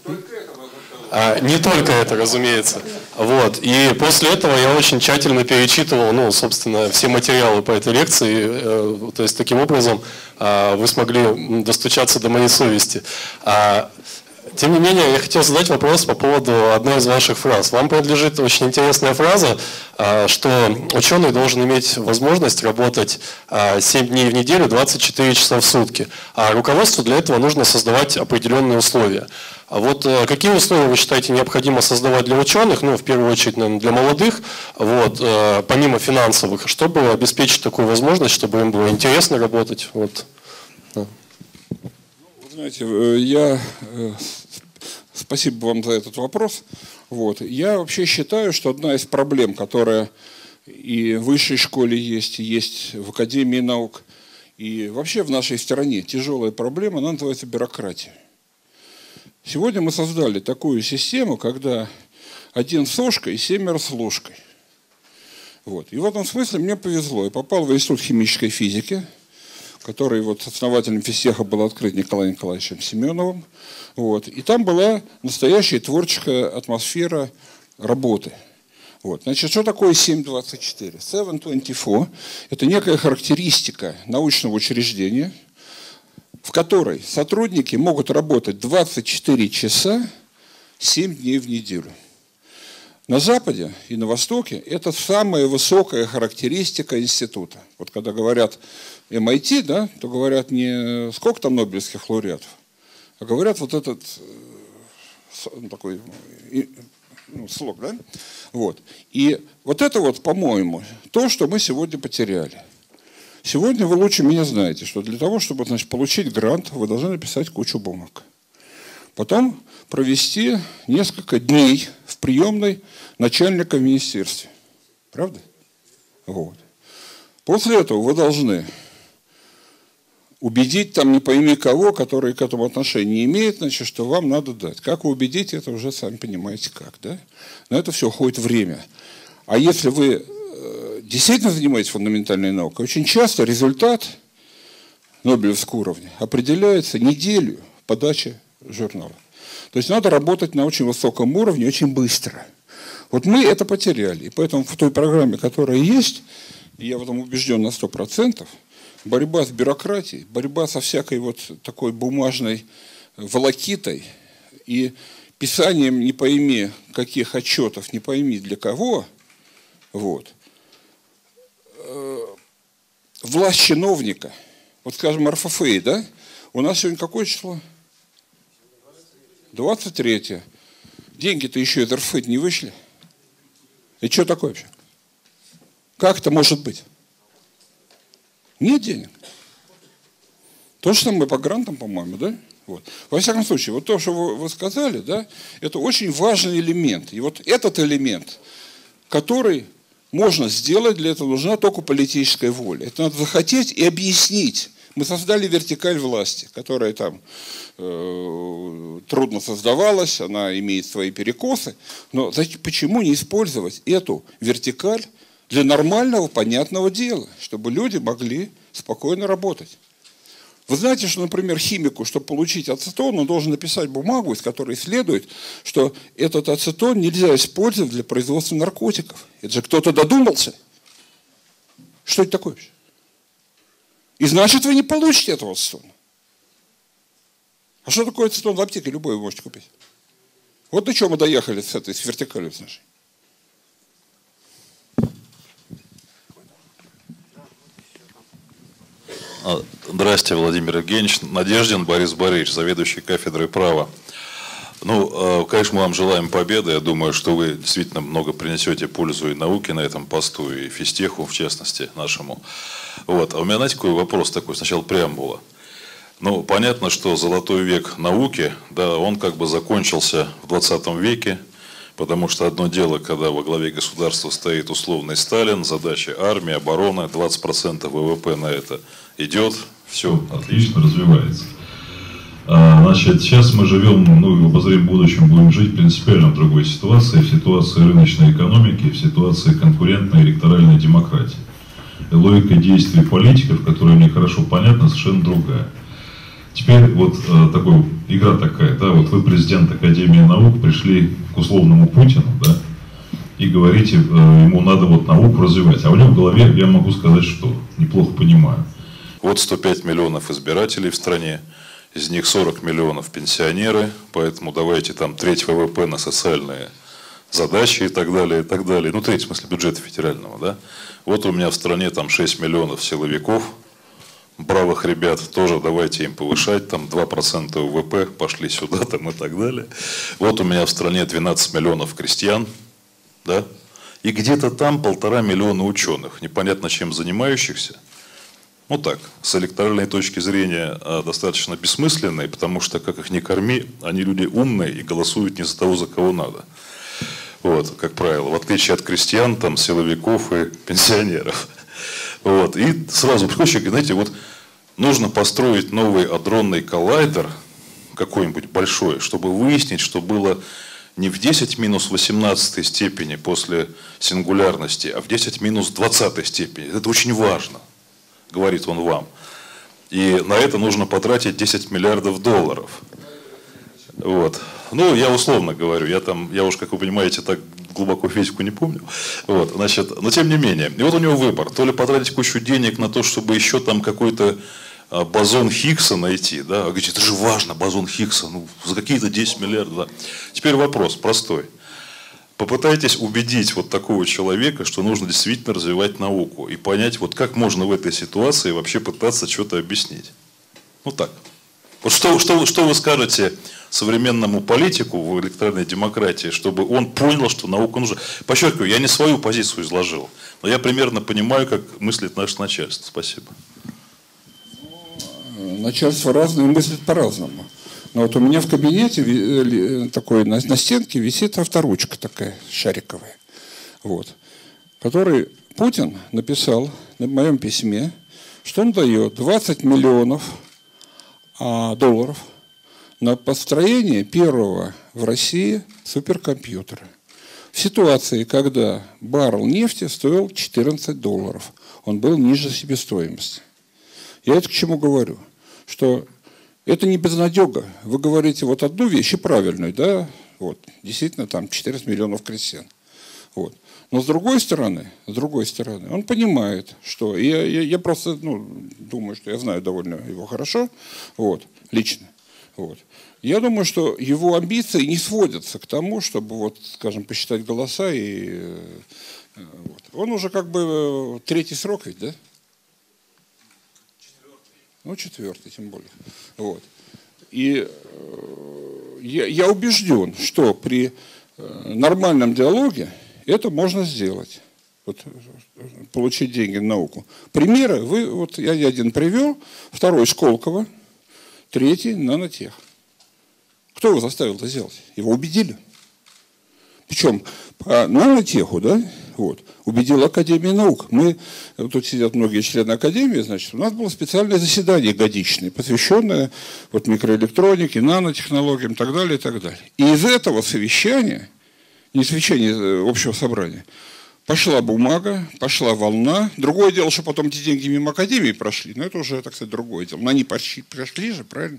Не только это, разумеется. И после этого я очень тщательно перечитывал, собственно, все материалы по этой лекции. То есть, таким образом, вы смогли достучаться до моей совести. Тем не менее, я хотел задать вопрос по поводу одной из ваших фраз. Вам принадлежит очень интересная фраза, что ученый должен иметь возможность работать 7 дней в неделю, 24 часа в сутки. А руководству для этого нужно создавать определенные условия. Какие условия вы считаете необходимо создавать для ученых, в первую очередь, наверное, для молодых, помимо финансовых, чтобы обеспечить такую возможность, чтобы им было интересно работать? Знаете, спасибо вам за этот вопрос. Я вообще считаю, что одна из проблем, которая и в высшей школе есть в Академии наук, и вообще в нашей стране тяжелая проблема, она называется бюрократия. Сегодня мы создали такую систему, когда 1 с ложкой и 7 с ложкой. И в этом смысле мне повезло. Я попал в Институт химической физики, который основателем физтеха был открыт Николаем Николаевичем Семеновым. И там была настоящая творческая атмосфера работы. Значит, что такое 7.24? 7.24 – это некая характеристика научного учреждения, в которой сотрудники могут работать 24 часа 7 дней в неделю. На Западе и на Востоке это самая высокая характеристика института. Когда говорят MIT, да, то говорят не сколько там нобелевских лауреатов, а говорят этот такой слог. Да? И это, по-моему, то, что мы сегодня потеряли. Сегодня вы лучше меня знаете, что для того, чтобы получить грант, вы должны написать кучу бумаг. Потом провести несколько дней в приемной начальника в министерстве. Правда? После этого вы должны убедить не пойми кого, который к этому отношения не имеет, что вам надо дать. Как вы убедите, это уже сами понимаете как. Да? На это все уходит время. А если вы действительно занимаетесь фундаментальной наукой, очень часто результат нобелевского уровня определяется неделю подачи журнала. То есть надо работать на очень высоком уровне, очень быстро. Мы это потеряли. И поэтому в той программе, которая есть, и я в этом убежден на 100%, борьба с бюрократией, борьба со всякой такой бумажной волокитой и писанием не пойми каких отчетов, не пойми для кого, власть чиновника, скажем, РФФИ, да? У нас сегодня какое число? 23. Деньги-то еще из РФФИ не вышли. И что такое вообще? Как это может быть? Нет денег. То же самое по грантам, по-моему, да? Во всяком случае, то, что вы сказали, да, это очень важный элемент. И этот элемент, который можно сделать, для этого нужна только политическая воля. Это надо захотеть и объяснить. Мы создали вертикаль власти, которая трудно создавалась, она имеет свои перекосы. Но почему не использовать эту вертикаль для нормального, понятного дела, чтобы люди могли спокойно работать? Вы знаете, что, например, химику, чтобы получить ацетон, он должен написать бумагу, из которой следует, что этот ацетон нельзя использовать для производства наркотиков. Это же кто-то додумался. Что это такое? И значит, вы не получите этого ацетона. А что такое ацетон в аптеке? Любой вы можете купить. До чего мы доехали с вертикалью нашей. Здравствуйте, Владимир Евгеньевич. Надеждин Борис Борисович, заведующий кафедрой права. Конечно, мы вам желаем победы. Я думаю, что вы действительно много принесете пользу и науке на этом посту, и физтеху, в частности, нашему. А у меня, знаете, какой вопрос такой, сначала преамбула. Ну, понятно, что золотой век науки, да, он как бы закончился в 20 веке, потому что одно дело, когда во главе государства стоит условный Сталин, задача армии, обороны, 20% ВВП на это идет, все отлично развивается. Значит, сейчас мы живем, ну, в обозримом будущем будем жить в принципиально другой ситуации, в ситуации рыночной экономики, в ситуации конкурентной электоральной демократии. И логика действий политиков, которая мне хорошо понятна, совершенно другая. Теперь вот игра такая, да, вот вы президент Академии наук, пришли к условному Путину, да, и говорите, ему надо вот науку развивать, а у него в голове, я могу сказать, что неплохо понимаю. Вот 105 миллионов избирателей в стране, из них 40 миллионов пенсионеры, поэтому давайте там треть ВВП на социальные задачи и так далее, и так далее. Ну, треть, в смысле, бюджета федерального, да. Вот у меня в стране там 6 миллионов силовиков, бравых ребят, тоже давайте им повышать, там 2% ВВП, пошли сюда, там и так далее. Вот у меня в стране 12 миллионов крестьян, да, и где-то там 1,5 миллиона ученых, непонятно чем занимающихся. Ну так, с электоральной точки зрения достаточно бессмысленные, потому что, как их ни корми, они люди умные и голосуют не за того, за кого надо. Вот, как правило, в отличие от крестьян, там, силовиков и пенсионеров. Вот, и сразу приходишь, знаете, вот нужно построить новый адронный коллайдер, какой-нибудь большой, чтобы выяснить, что было не в 10 минус 18 степени после сингулярности, а в 10 минус 20 степени. Это очень важно, говорит он вам. И на это нужно потратить 10 миллиардов долларов. Вот. Ну, я условно говорю, я уж, как вы понимаете, так глубоко физику не помню. Вот, значит, но тем не менее. И вот у него выбор. То ли потратить кучу денег на то, чтобы еще там какой-то бозон Хиггса найти. Да? А говорите, это же важно, бозон Хиггса, ну, за какие-то 10 миллиардов. Да. Теперь вопрос простой. Попытайтесь убедить вот такого человека, что нужно действительно развивать науку. И понять, вот как можно в этой ситуации вообще пытаться что-то объяснить. Ну так. Вот что вы скажете современному политику в электоральной демократии, чтобы он понял, что наука нужна? Подчеркиваю, я не свою позицию изложил, но я примерно понимаю, как мыслит наше начальство. Спасибо. Начальство разное мыслит по-разному. Но вот у меня в кабинете такой, на стенке висит авторучка такая шариковая, вот, который Путин написал на моем письме, что он дает 20 миллионов долларов на построение первого в России суперкомпьютера. В ситуации, когда баррел нефти стоил $14, он был ниже себестоимости. Я это к чему говорю? Что это не безнадега. Вы говорите вот одну вещь и правильную, да? Вот, действительно, там 14 миллионов крестьян. Вот. Но с другой стороны, он понимает, что я просто думаю, что я знаю довольно его хорошо, вот, лично. Вот. Я думаю, что его амбиции не сводятся к тому, чтобы, вот, скажем, посчитать голоса. Вот. Он уже как бы третий срок ведь, да? Ну, четвертый, тем более. Вот. И я убежден, что при нормальном диалоге это можно сделать. Вот, получить деньги на науку. Примеры вот я один привел, второй Сколково, третий Нанотех. Кто его заставил это сделать? Его убедили. Причем по Нанотеху, да, вот, убедила Академия наук. Тут сидят многие члены Академии, значит, у нас было специальное заседание годичное, посвященное вот, микроэлектронике, нанотехнологиям и так далее, и так далее. И из этого совещания, не совещания общего собрания, пошла бумага, пошла волна. Другое дело, что потом эти деньги мимо Академии прошли, но это уже, так сказать, другое дело. Но они прошли же, правильно?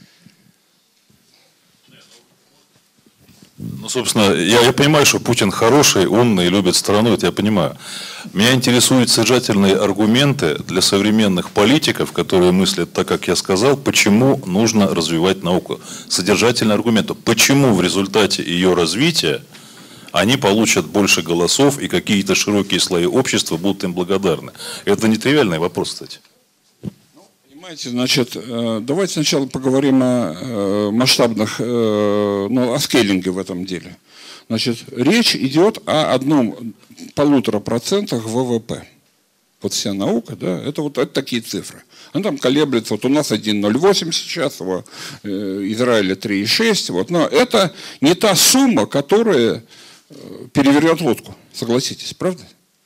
Ну, собственно, я понимаю, что Путин хороший, умный, любит страну, это я понимаю. Меня интересуют содержательные аргументы для современных политиков, которые мыслят так, как я сказал, почему нужно развивать науку. Содержательные аргументы. Почему в результате ее развития они получат больше голосов и какие-то широкие слои общества будут им благодарны. Это нетривиальный вопрос, кстати. Понимаете, значит, давайте сначала поговорим о масштабных, о скейлинге в этом деле. Значит, речь идет о 1,5% ВВП. Вот вся наука, да, это вот это такие цифры. Она там колеблется. Вот у нас 1,08 сейчас, в Израиле 3,6. Вот. Но это не та сумма, которая перевернет лодку. Согласитесь, правда?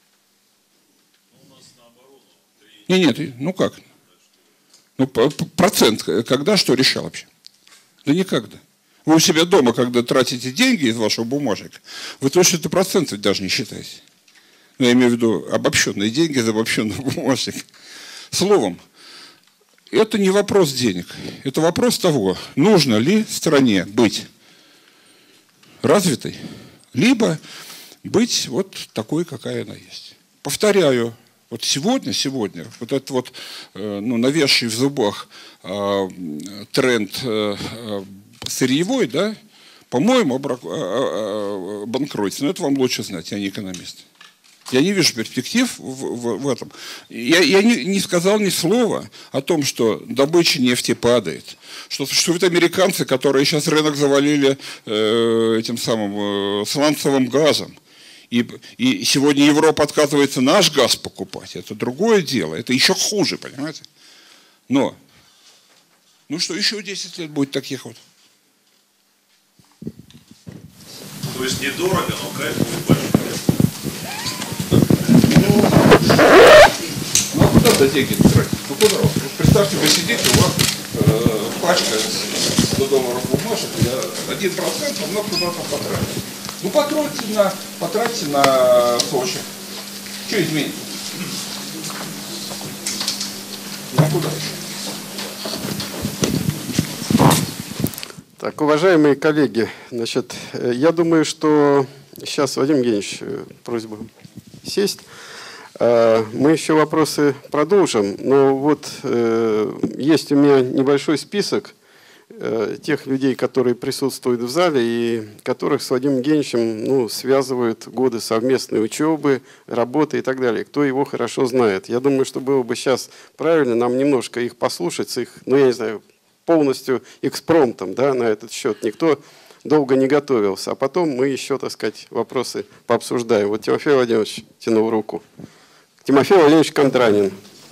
Нет, ну как? Ну, процент, когда что решал вообще? Да никогда. Вы у себя дома, когда тратите деньги из ваших бумажек, вы точно это проценты даже не считаете. Ну, я имею в виду обобщенные деньги из обобщенных бумажек. Словом, это не вопрос денег. Это вопрос того, нужно ли стране быть развитой, либо быть вот такой, какая она есть. Повторяю, вот сегодня, вот этот вот навязший в зубах тренд сырьевой, да, по-моему, банкротится. Но это вам лучше знать, я не экономист. Я не вижу перспектив в этом. Я не сказал ни слова о том, что добыча нефти падает. Что это американцы, которые сейчас рынок завалили этим самым сланцевым газом. И сегодня Европа отказывается наш газ покупать. Это другое дело. Это еще хуже, понимаете? Но, ну что, еще 10 лет будет таких вот. То есть недорого, но кайф будет большой. Ну а куда деньги тратить? Ну куда? Представьте, вы сидите, у вас пачка $100 бумажек, 1% можно куда-то потратить. Ну потратьте на Сочи. Что изменится? Ну куда еще? Так, уважаемые коллеги, значит, я думаю, что сейчас, Владимир Евгеньевич, просьба сесть. Мы еще вопросы продолжим, но вот есть у меня небольшой список тех людей, которые присутствуют в зале и которых с Владимиром Евгеньевичем связывают годы совместной учебы, работы и так далее. Кто его хорошо знает. Я думаю, что было бы сейчас правильно нам немножко их послушать, с их, я не знаю, полностью экспромтом, да, на этот счет. Никто долго не готовился. А потом мы еще, так сказать, вопросы пообсуждаем. Вот Тимофей Владимирович тянул руку. Тимофей Владимирович Кондранин,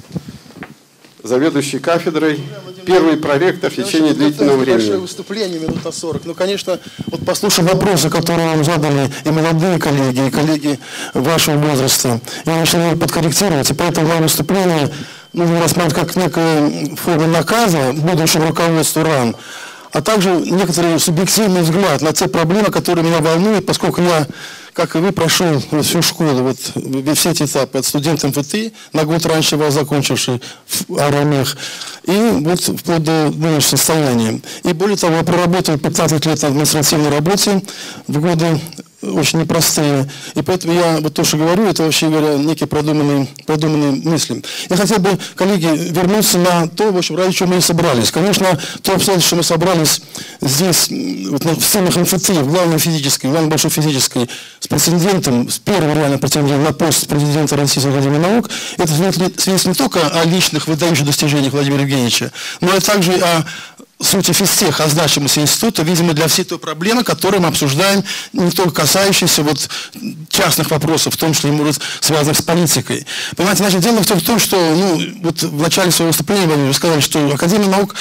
заведующий кафедрой, первый проректор в течение длительного времени. Большое выступление, минут на 40. Ну, конечно, вот послушав вопросы, которые вам задали и молодые коллеги, и коллеги вашего возраста, я начал подкорректировать, и поэтому мое выступление нужно рассматривать как некая форма наказа будущему руководству РАН, а также некоторый субъективный взгляд на те проблемы, которые меня волнуют, поскольку я, как и вы, прошел всю школу, вот все эти этапы, от студента МФТИ, на год раньше вас закончивший в Арамех, и вот вплоть до нынешнего состояния. И более того, я проработал 15 лет на административной работе в годы очень непростые. И поэтому я вот то, что говорю, это, вообще говоря, некие продуманные мысли. Я хотел бы, коллеги, вернуться на то, в общем, ради чего мы и собрались. Конечно, то обстоятельство, что мы собрались здесь, вот, в стенах МФТИ, в главной большой физической, с претендентом, с первым реально претендентом на пост президента Российской академии наук, это свидетельствует не только о личных выдающих достижениях Владимира Евгеньевича, но и также о сути физтеха, о значимости института, видимо, для всей той проблемы, которую мы обсуждаем, не только касающейся вот частных вопросов, в том числе, может, связанных с политикой. Понимаете, значит, дело в том, что вот в начале своего выступления вы сказали, что Академия наук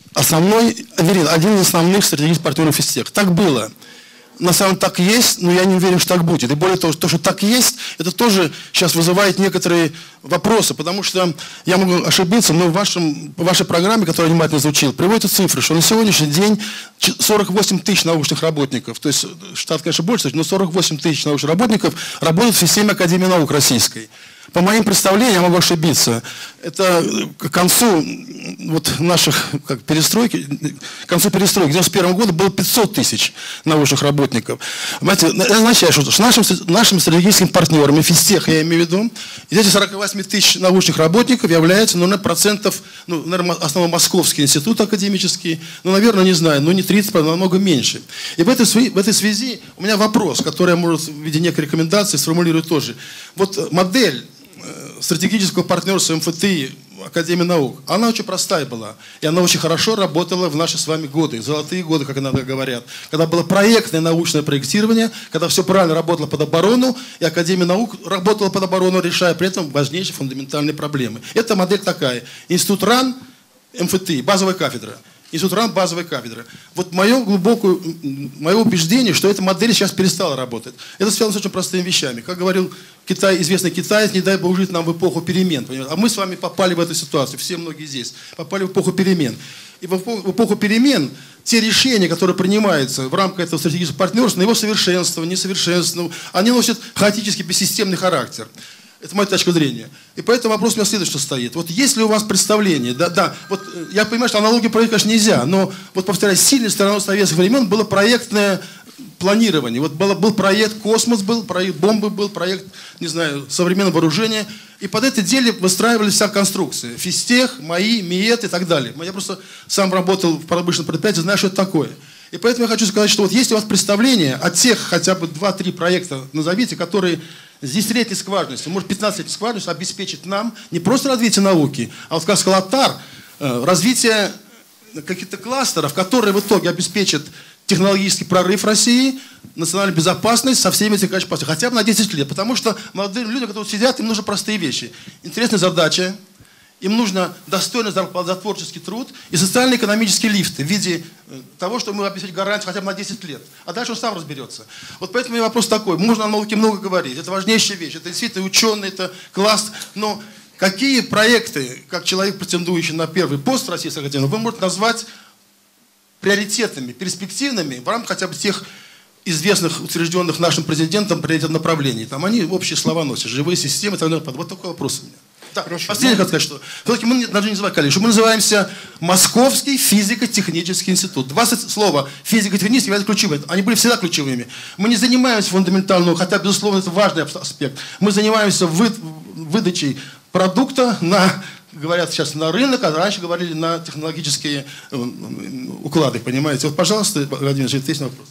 один из основных стратегических партнеров физтеха. Так было. На самом деле так есть, но я не уверен, что так будет. И более того, то, что так есть, это тоже сейчас вызывает некоторые вопросы, потому что я могу ошибиться, но в вашей программе, которую я внимательно изучил, приводятся цифры, что на сегодняшний день 48 тысяч научных работников, то есть штат, конечно, больше, но 48 тысяч научных работников работают в системе Академии наук российской. По моим представлениям, я могу ошибиться, это к концу наших перестройки, к концу перестройки, в 1991 году было 500 тысяч научных работников. Понимаете, это означает, что нашим стратегическим партнером, и физтех, я имею в виду, из этих 48 тысяч научных работников является, процентов, наверное, основной Московский институт академический, наверное, не знаю, не 30, намного меньше. И в этой связи у меня вопрос, который я, может, в виде некой рекомендации сформулирую тоже. Вот модель стратегического партнерства МФТИ, Академии наук, она очень простая была. И она очень хорошо работала в наши с вами годы, золотые годы, как иногда говорят. Когда было проектное научное проектирование, когда все правильно работало под оборону, и Академия наук работала под оборону, решая при этом важнейшие фундаментальные проблемы. Эта модель такая. Институт РАН, МФТИ, базовая кафедра. Институт РАН, базовая кафедра. Вот мое убеждение, что эта модель сейчас перестала работать. Это связано с очень простыми вещами. Как говорил известный китаец, не дай бог жить нам в эпоху перемен. Понимаете? А мы с вами попали в эту ситуацию, все многие здесь, попали в эпоху перемен. И в эпоху перемен те решения, которые принимаются в рамках этого стратегического партнерства, на его совершенствование, несовершенствование, они носят хаотический, бессистемный характер. Это моя точка зрения. И поэтому вопрос у меня следующий стоит. Вот есть ли у вас представление, вот я понимаю, что аналогию проводить, конечно, нельзя, но вот повторяю, сильной стороной советских времен было проектное планирование. Вот был проект «Космос», был проект «Бомбы», был проект, не знаю, современного вооружения. И под это дело выстраивались вся конструкция. Физтех, МАИ, МИЭТ и так далее. Я просто сам работал в промышленном предприятии, знаю, что это такое. И поэтому я хочу сказать, что вот есть у вас представление о тех хотя бы 2-3 проекта, назовите, которые с 10-летней скважинностью, может 15-летней скважинностью обеспечат нам не просто развитие науки, а вот как сказал Аттар, развитие каких-то кластеров, которые в итоге обеспечат технологический прорыв России, национальную безопасность со всеми этими качествами, хотя бы на 10 лет. Потому что молодым людям, которые сидят, им нужны простые вещи. Интересная задача, им нужно достойная зарплата за творческий труд и социально-экономические лифты в виде того, что мы обеспечим гарантию хотя бы на 10 лет. А дальше он сам разберется. Вот поэтому вопрос такой. Можно о науке много говорить. Это важнейшая вещь. Это действительно ученый, это класс. Но какие проекты, как человек, претендующий на первый пост в Российской академии, вы можете назвать приоритетными, перспективными в рамках хотя бы тех известных, утвержденных нашим президентом приоритетных направлений. Там они общие слова носят. Живые системы и так далее. Вот такой вопрос у меня. Да, последний хочу сказать, что все-таки мы даже не называем колледж, что мы называемся Московский физико-технический институт. 20 слова физико-технический являются ключевыми. Они были всегда ключевыми. Мы не занимаемся фундаментальным, хотя, безусловно, это важный аспект. Мы занимаемся выдачей продукта на, говорят сейчас, на рынок, а раньше говорили на технологические уклады, понимаете. Вот, пожалуйста, Владимир, есть вопрос.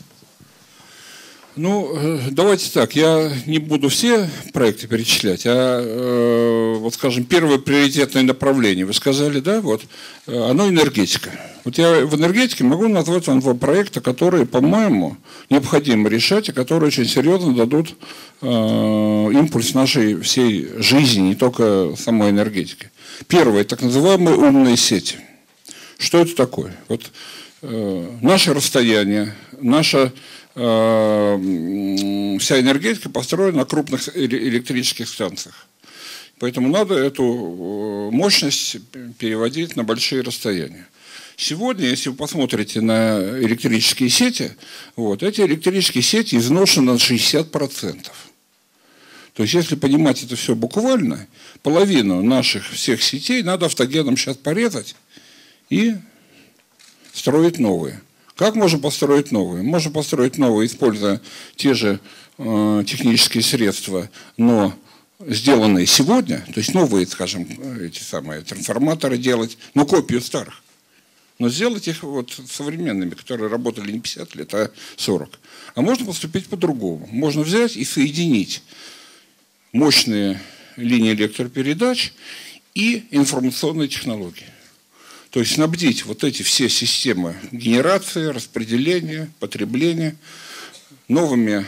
Ну, давайте так, я не буду все проекты перечислять, а вот, скажем, первое приоритетное направление, вы сказали, да, вот, оно энергетика. Вот я в энергетике могу назвать вам 2 проекта, которые, по-моему, необходимо решать, и которые очень серьезно дадут импульс нашей всей жизни, не только самой энергетики. Первое, так называемые умные сети. Что это такое? Вот наше расстояние, наша вся энергетика построена на крупных электрических станциях. Поэтому надо эту мощность переводить на большие расстояния. Сегодня, если вы посмотрите на электрические сети, вот, эти электрические сети изношены на 60%. То есть, если понимать это все буквально, половину наших всех сетей надо автогеном сейчас порезать и строить новые. Как можно построить новые? Можно построить новые, используя те же технические средства, но сделанные сегодня, то есть новые, скажем, эти самые трансформаторы делать, но копию старых. Но сделать их вот современными, которые работали не 50 лет, а 40. А можно поступить по-другому. Можно взять и соединить мощные линии электропередач и информационные технологии. То есть снабдить вот эти все системы генерации, распределения, потребления новыми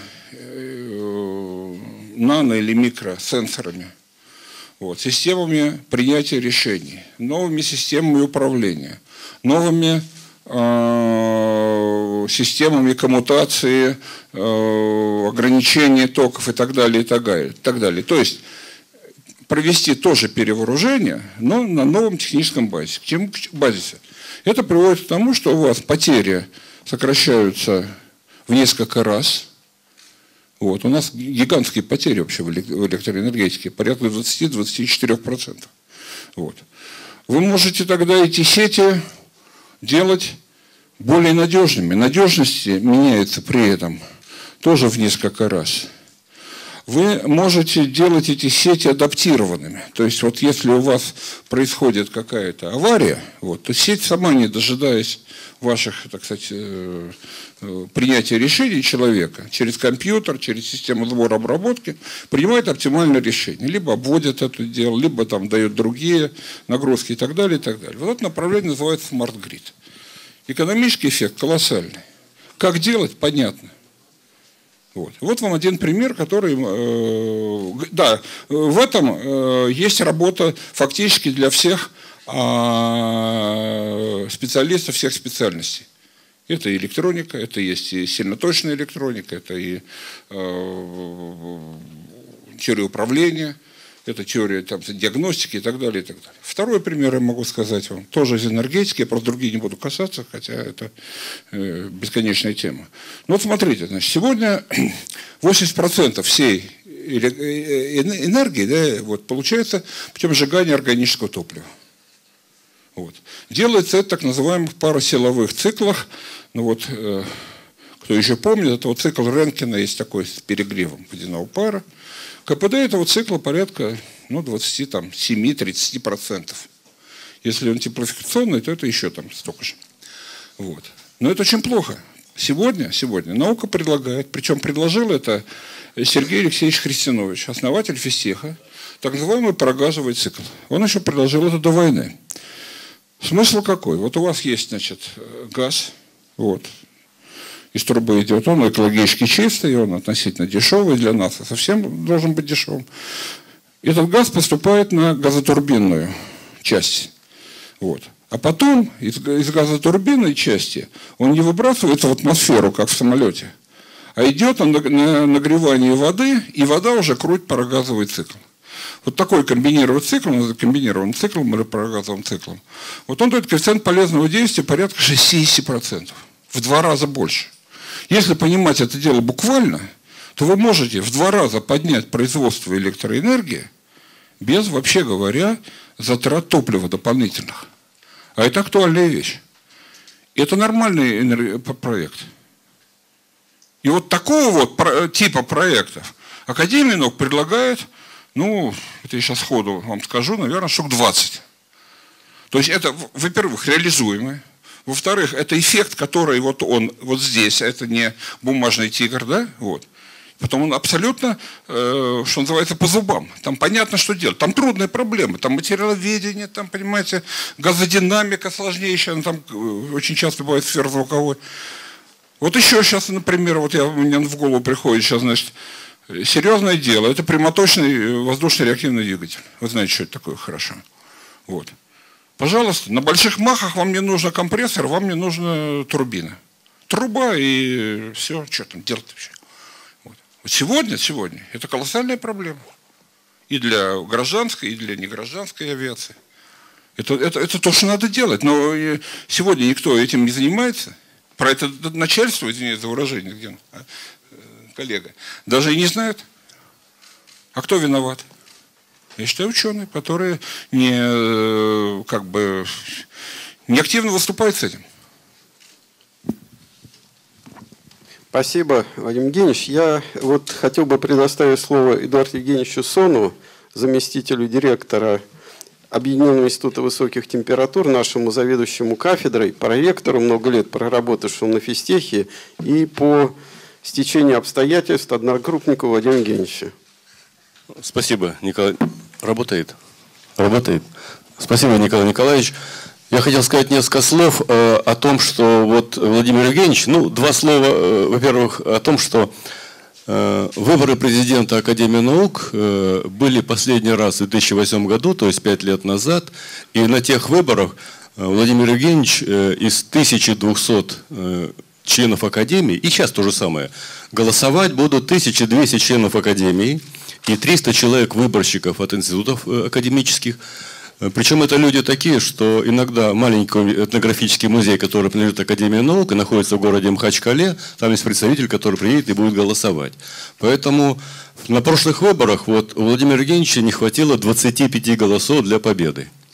нано- или микросенсорами, вот, системами принятия решений, новыми системами управления, новыми системами коммутации, ограничения токов и так далее, и так далее. То есть провести тоже перевооружение, но на новом техническом базисе. Базисе. Это приводит к тому, что у вас потери сокращаются в несколько раз. Вот. У нас гигантские потери вообще в электроэнергетике, порядка 20-24%. Вот. Вы можете тогда эти сети делать более надежными. Надежность меняется при этом тоже в несколько раз. вы можете делать эти сети адаптированными. То есть вот если у вас происходит какая-то авария, вот, то сеть сама, не дожидаясь ваших, так сказать, принятия решений человека, через компьютер, через систему сбора обработки, принимает оптимальное решение. Либо обводит это дело, либо там дает другие нагрузки и так далее, и так далее. Вот это направление называется Smart Grid. Экономический эффект колоссальный. Как делать, понятно. Вот вам один пример, который... Да, в этом есть работа фактически для всех специалистов всех специальностей. Это и электроника, это есть и сильноточная электроника, это и теория управления, это теория там, диагностики и так далее, и так далее. Второй пример я могу сказать вам, тоже из энергетики, я просто другие не буду касаться, хотя это бесконечная тема. Ну вот смотрите, значит, сегодня 80% всей энергии, да, вот, получается путем сжигания органического топлива. Вот. Делается это в так называемых парасиловых циклах. Ну вот, кто еще помнит, это вот цикл Ренкина есть такой с перегревом водяного пара. КПД этого цикла порядка 27-30%. Если он теплофикационный, то это еще там столько же. Вот. Но это очень плохо. Сегодня наука предлагает, причем предложил это Сергей Алексеевич Христинович, основатель физтеха, так называемый парогазовый цикл. Он еще предложил это до войны. Смысл какой? Вот у вас есть, значит, газ, вот, из трубы идет, он экологически чистый, он относительно дешевый для нас, совсем должен быть дешевым. Этот газ поступает на газотурбинную часть. Вот. А потом из газотурбинной части он не выбрасывается в атмосферу, как в самолете, а идет на нагревание воды, и вода уже крутит парогазовый цикл. Вот такой комбинированный цикл, комбинированным циклом или парогазовым циклом, вот он дает коэффициент полезного действия порядка 60%. В 2 раза больше. Если понимать это дело буквально, то вы можете в 2 раза поднять производство электроэнергии без, вообще говоря, затрат топлива дополнительных. А это актуальная вещь. Это нормальный проект. И вот такого вот типа проектов Академия наук предлагает, ну, это я сейчас сходу вам скажу, наверное, штук 20. То есть это, во-первых, реализуемое. Во-вторых, это эффект, который вот он вот здесь, это не бумажный тигр, да, вот. Потом он абсолютно, что называется, по зубам. Там понятно, что делать. Там трудные проблемы. Там материаловедение, там, понимаете, газодинамика сложнейшая. Там очень часто бывает сверхзвуковой. Вот еще сейчас, например, вот мне в голову приходит сейчас, значит, серьезное дело. Это прямоточный воздушный реактивный двигатель. Вы знаете, что это такое хорошо. Вот. Пожалуйста, на больших махах вам не нужен компрессор, вам не нужна турбина. Труба и все, что там делать вообще. Сегодня это колоссальная проблема. И для гражданской, и для негражданской авиации. Это то, что надо делать. Но сегодня никто этим не занимается. Про это начальство, извините за выражение, где коллега, даже и не знает. А кто виноват? Я считаю, ученые, которые не активно выступают с этим. Спасибо, Владимир Евгеньевич. Я вот хотел бы предоставить слово Эдуарду Евгеньевичу Сону, заместителю директора Объединенного института высоких температур, нашему заведующему кафедрой, проректору, много лет проработавшему на физтехе, и по стечению обстоятельств одногруппнику Владимира Евгеньевича. Спасибо, Николай. Работает? Работает. Спасибо, Николай Николаевич. Я хотел сказать несколько слов о том, что вот Владимир Евгеньевич, ну, 2 слова, во-первых, о том, что выборы президента Академии наук были последний раз в 2008 году, то есть 5 лет назад, и на тех выборах Владимир Евгеньевич из 1200 членов Академии, и сейчас то же самое, голосовать будут 1200 членов Академии и 300 человек выборщиков от институтов академических. Причем это люди такие, что иногда маленький этнографический музей, который принадлежит Академии наук и находится в городе Махачкале, там есть представитель, который приедет и будет голосовать. Поэтому на прошлых выборах вот у Владимира Евгеньевича не хватило 25 голосов для победы.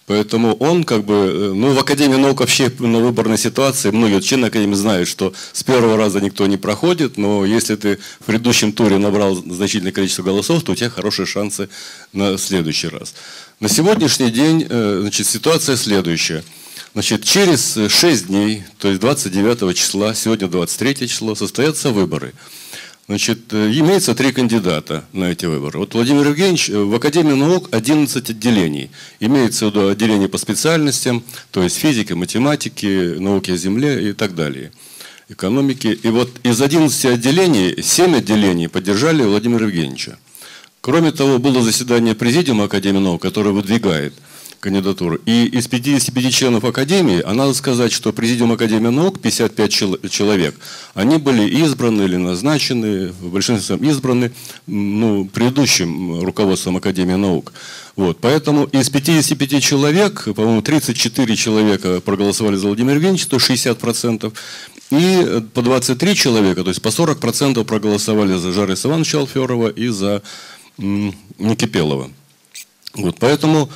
Поэтому он как бы, ну, в Академии наук вообще на выборной ситуации, многие члены Академии знают, что с первого раза никто не проходит, но если ты в предыдущем туре набрал значительное количество голосов, то у тебя хорошие шансы на следующий раз. На сегодняшний день, значит, ситуация следующая. Значит, через 6 дней, то есть 29 числа, сегодня 23 число, состоятся выборы. Значит, имеется 3 кандидата на эти выборы. Вот Владимир Евгеньевич, в Академии наук 11 отделений. Имеется в виду отделение по специальностям, то есть физики, математики, науки о земле и так далее, экономики. И вот из 11 отделений 7 отделений поддержали Владимира Евгеньевича. Кроме того, было заседание Президиума Академии наук, который выдвигает кандидатуру. И из 55 членов Академии, а надо сказать, что Президиум Академии наук, 55 человек, они были избраны или назначены, в большинстве избраны, ну, предыдущим руководством Академии наук. Вот. Поэтому из 55 человек, по-моему, 34 человека проголосовали за Владимира Евгеньевича, то 60%, и по 23 человека, то есть по 40% проголосовали за Жариса Ивановича Алферова и за Некипелова. Вот. Поэтому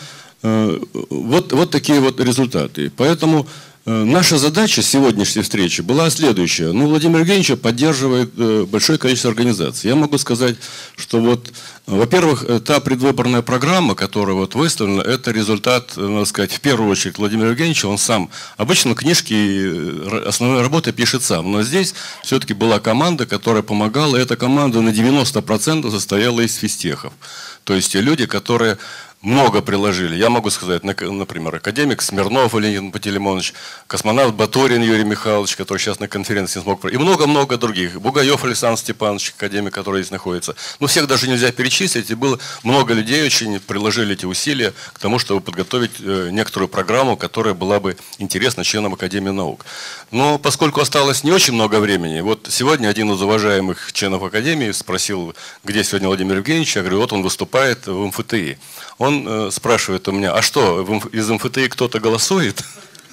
вот такие вот результаты. Поэтому наша задача сегодняшней встречи была следующая. Ну, Владимир Евгеньевич поддерживает большое количество организаций. Я могу сказать, что вот, во-первых, та предвыборная программа, которая вот выставлена, это результат, надо сказать, в первую очередь Владимира Евгеньевича. Он сам, обычно книжки, основной работы пишет сам, но здесь все-таки была команда, которая помогала. Эта команда на 90% состояла из физтехов. То есть те люди, которые много приложили. Я могу сказать, например, академик Смирнов Леонид Пантелеймонович, космонавт Баторин Юрий Михайлович, который сейчас на конференции не смог, и много-много других. Бугаев Александр Степанович, академик, который здесь находится. Ну, всех даже нельзя перечислить, и было много людей очень приложили эти усилия к тому, чтобы подготовить некоторую программу, которая была бы интересна членам Академии наук. Но поскольку осталось не очень много времени, вот сегодня один из уважаемых членов Академии спросил, где сегодня Владимир Евгеньевич, я говорю, вот он выступает в МФТИ. Он спрашивает у меня, а что, из МФТИ кто-то голосует?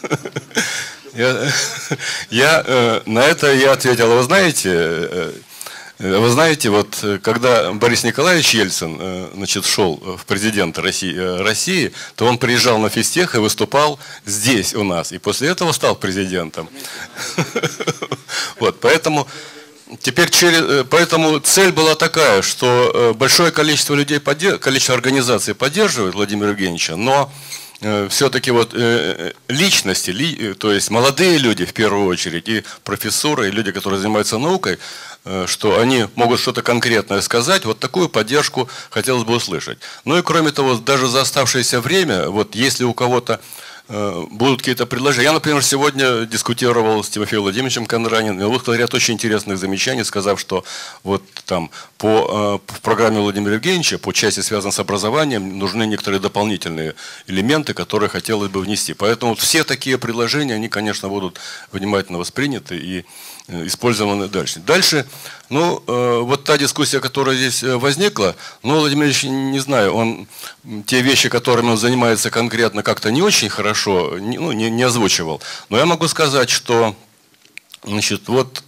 На это я ответил, вы знаете, вот когда Борис Николаевич Ельцин, значит, шел в президенты России, то он приезжал на физтех и выступал здесь у нас, и после этого стал президентом. Вот, поэтому цель была такая, что большое количество людей, количество организаций поддерживает Владимира Евгеньевича, но все-таки вот личности, то есть молодые люди в первую очередь, и профессоры, и люди, которые занимаются наукой, что они могут что-то конкретное сказать, вот такую поддержку хотелось бы услышать. Ну и кроме того, даже за оставшееся время, вот если у кого-то будут какие-то предложения. Я, например, сегодня дискутировал с Тимофеем Владимировичем Конраниным, и он высказал ряд очень интересных замечаний, сказав, что вот там в программе Владимира Евгеньевича, по части, связанной с образованием, нужны некоторые дополнительные элементы, которые хотелось бы внести. Поэтому все такие предложения, они, конечно, будут внимательно восприняты и использованы дальше. Дальше, ну, вот та дискуссия, которая здесь возникла, ну, Владимир Ильич, не знаю, он те вещи, которыми он занимается конкретно, как-то не очень хорошо, не озвучивал. Но я могу сказать, что, значит, вот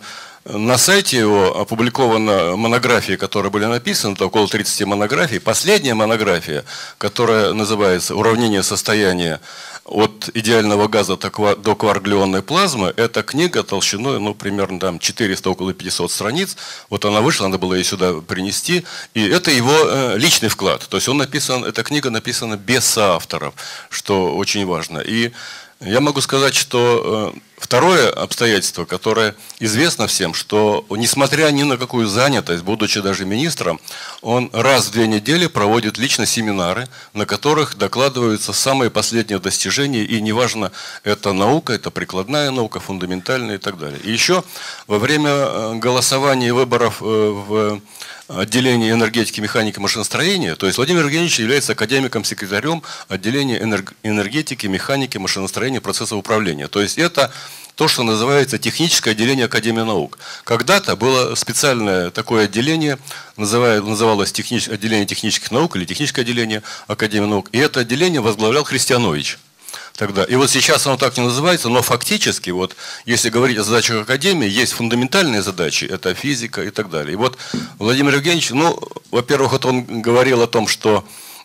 на сайте его опубликована монографии, которые были написаны, это около 30 монографий. Последняя монография, которая называется «Уравнение состояния от идеального газа до кварк-глюонной плазмы», это книга толщиной, ну, примерно там 400, около 500 страниц. Вот она вышла, надо было ее сюда принести. И это его личный вклад. То есть эта книга написана без соавторов, что очень важно. И я могу сказать, что второе обстоятельство, которое известно всем, что несмотря ни на какую занятость, будучи даже министром, он раз в 2 недели проводит лично семинары, на которых докладываются самые последние достижения, и неважно, это наука, это прикладная наука, фундаментальная и так далее. И еще во время голосования и выборов в отделение энергетики, механики, машиностроения, то есть Владимир Евгеньевич является академиком-секретарем отделения энергетики, механики, машиностроения, процессов управления. То есть это то, что называется техническое отделение Академии наук. Когда-то было специальное такое отделение, называлось отделение технических наук или техническое отделение Академии наук, и это отделение возглавлял Христианович. Тогда. И вот сейчас оно так не называется, но фактически, вот, если говорить о задачах Академии, есть фундаментальные задачи, это физика и так далее. И вот Владимир Евгеньевич, ну, во-первых, вот он говорил о том, что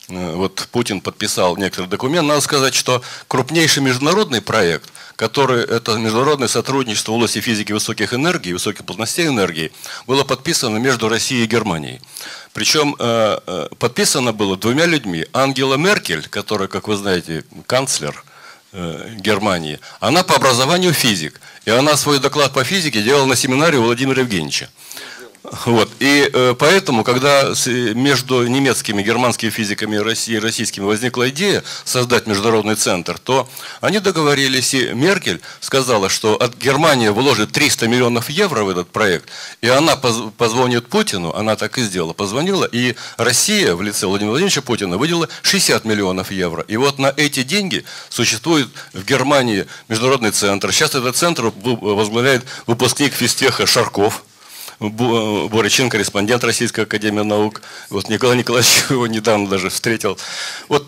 вот Путин подписал некоторый документ. Надо сказать, что крупнейший международный проект, который это международное сотрудничество в области физики высоких энергий, высоких плотностей энергии, было подписано между Россией и Германией. Причем подписано было двумя людьми. Ангела Меркель, которая, как вы знаете, канцлер Германии, она по образованию физик. И она свой доклад по физике делала на семинаре у Владимира Евгеньевича. Вот. И поэтому, когда между немецкими, германскими физиками и российскими возникла идея создать международный центр, то они договорились, и Меркель сказала, что от Германии вложит 300 миллионов евро в этот проект, и она позвонит Путину, она так и сделала, позвонила, и Россия в лице Владимира Владимировича Путина выделила 60 миллионов евро. И вот на эти деньги существует в Германии международный центр. Сейчас этот центр возглавляет выпускник физтеха Шарков, Борячин, корреспондент Российской академии наук. Вот Николай Николаевич его недавно даже встретил. Вот,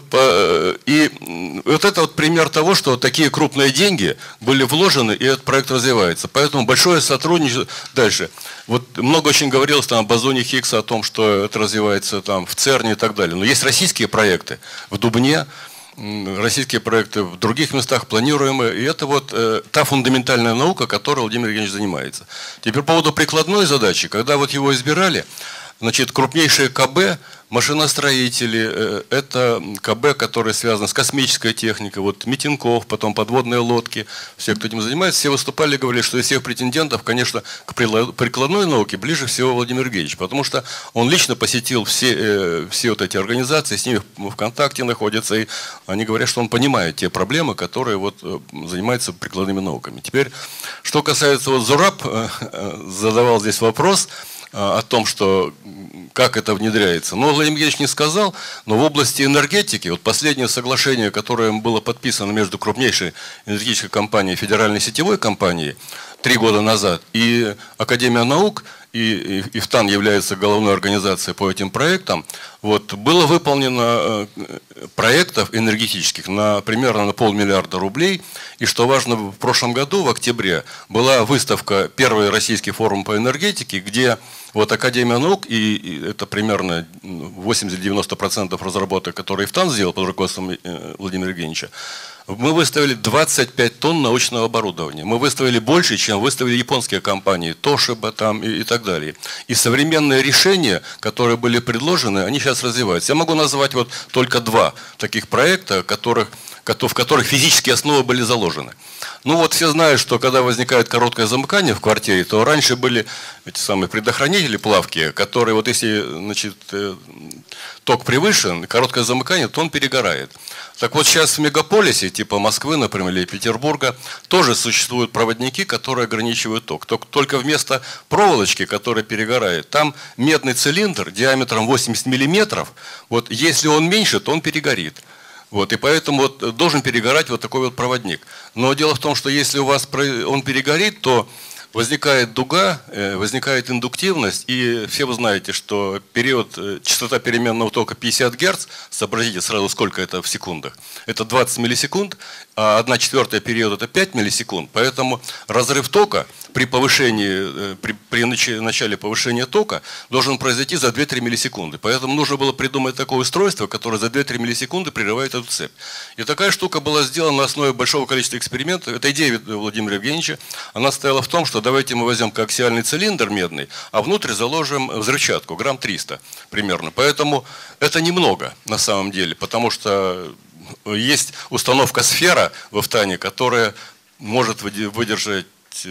и вот это вот пример того, что такие крупные деньги были вложены, и этот проект развивается. Поэтому большое сотрудничество. Дальше. Вот много очень говорилось там о бозоне Хиггса, о том, что это развивается там в ЦЕРНе и так далее. Но есть российские проекты в Дубне, российские проекты в других местах планируемые. И это вот та фундаментальная наука, которой Владимир Евгеньевич занимается. Теперь по поводу прикладной задачи. Когда вот его избирали, значит, крупнейшие КБ, машиностроители, это КБ, которые связаны с космической техникой, вот Митинков, потом подводные лодки, все, кто этим занимается, все выступали и говорили, что из всех претендентов, конечно, к прикладной науке ближе всего Владимир Евгеньевич, потому что он лично посетил все вот эти организации, с ними в контакте находится, и они говорят, что он понимает те проблемы, которые вот занимаются прикладными науками. Теперь, что касается, вот Зураб задавал здесь вопрос о том, что как это внедряется. Но Владимир Евгеньевич не сказал, но в области энергетики, вот последнее соглашение, которое было подписано между крупнейшей энергетической компанией, федеральной сетевой компанией 3 года назад, и Академия наук, и ИФТАН является головной организацией по этим проектам, вот, было выполнено проектов энергетических примерно на 500 миллиарда рублей. И что важно, в прошлом году, в октябре, была выставка, первый российский форум по энергетике, где вот Академия наук, и это примерно 80-90% разработок, которые ИФТАН сделал под руководством Владимира Евгеньевича, мы выставили 25 тонн научного оборудования. Мы выставили больше, чем выставили японские компании, Toshiba там и так далее. И современные решения, которые были предложены, они сейчас развиваются. Я могу назвать вот только 2 таких проекта, в которых физические основы были заложены. Ну вот все знают, что когда возникает короткое замыкание в квартире, то раньше были эти самые предохранители плавкие, которые вот если, значит, ток превышен, короткое замыкание, то он перегорает. Так вот сейчас в мегаполисе, типа Москвы, например, или Петербурга, тоже существуют проводники, которые ограничивают ток. Только вместо проволочки, которая перегорает, там медный цилиндр диаметром 80 миллиметров, вот если он меньше, то он перегорит. Вот, и поэтому вот должен перегорать вот такой вот проводник. Но дело в том, что если у вас он перегорит, то возникает дуга, возникает индуктивность, и все вы знаете, что частота переменного тока 50 Гц, сообразите сразу, сколько это в секундах, это 20 миллисекунд, а 1/4 периода это 5 миллисекунд, поэтому разрыв тока при повышении, при начале повышения тока должен произойти за 2-3 миллисекунды. Поэтому нужно было придумать такое устройство, которое за 2-3 миллисекунды прерывает эту цепь. И такая штука была сделана на основе большого количества экспериментов. Это идея Владимира Евгеньевича. Она стояла в том, что давайте мы возьмем коаксиальный цилиндр медный, а внутрь заложим взрывчатку, грамм 300 примерно. Поэтому это немного на самом деле, потому что есть установка «Сфера» в ИФТАНе, которая может выдержать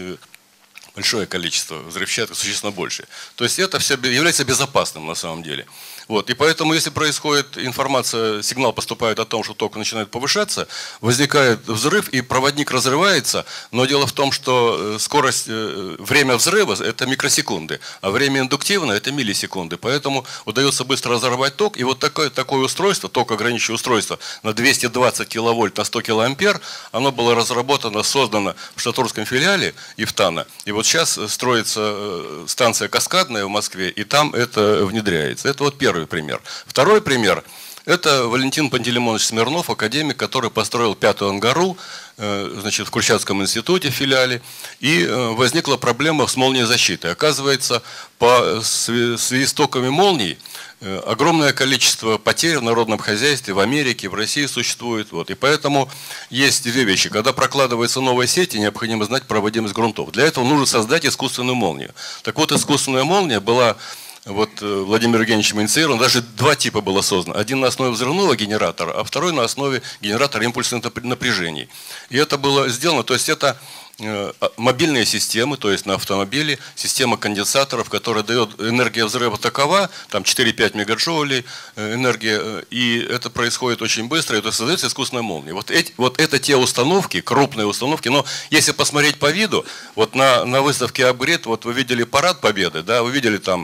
большое количество взрывчатки, существенно больше. То есть это все является безопасным на самом деле. Вот. И поэтому, если происходит информация, сигнал поступает о том, что ток начинает повышаться, возникает взрыв, и проводник разрывается, но дело в том, что скорость, время взрыва – это микросекунды, а время индуктивное – это миллисекунды. Поэтому удается быстро разорвать ток, и вот такое устройство, токограничащее устройство на 220 киловольт на 100 килоампер, оно было разработано, создано в Шатурском филиале ИФТАНа, и вот сейчас строится станция «Каскадная» в Москве, и там это внедряется. Это вот первый пример. Второй пример – Это Валентин Пантелеймонович Смирнов, академик, который построил 5-ю ангару, значит, в Курчатском институте, филиале, и возникла проблема с молниезащитой. Оказывается, по свистоками молний огромное количество потерь в народном хозяйстве в Америке, в России существует. Вот. И поэтому есть две вещи. Когда прокладываются новые сети, необходимо знать проводимость грунтов. Для этого нужно создать искусственную молнию. Так вот, искусственная молния была Владимиром Евгеньевичем инициирована. Даже два типа было создано. Один на основе взрывного генератора, а второй на основе генератора импульсных напряжений. И это было сделано, то есть это мобильные системы, то есть на автомобиле, система конденсаторов, которая дает энергия взрыва такова, там 4-5 мегаджоулей энергия, и это происходит очень быстро, и это создается искусственная молния. Вот это те установки, крупные установки, но если посмотреть по виду, вот на выставке Upgrade, вот вы видели парад Победы, да, вы видели там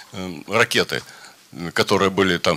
ракеты, которые были там,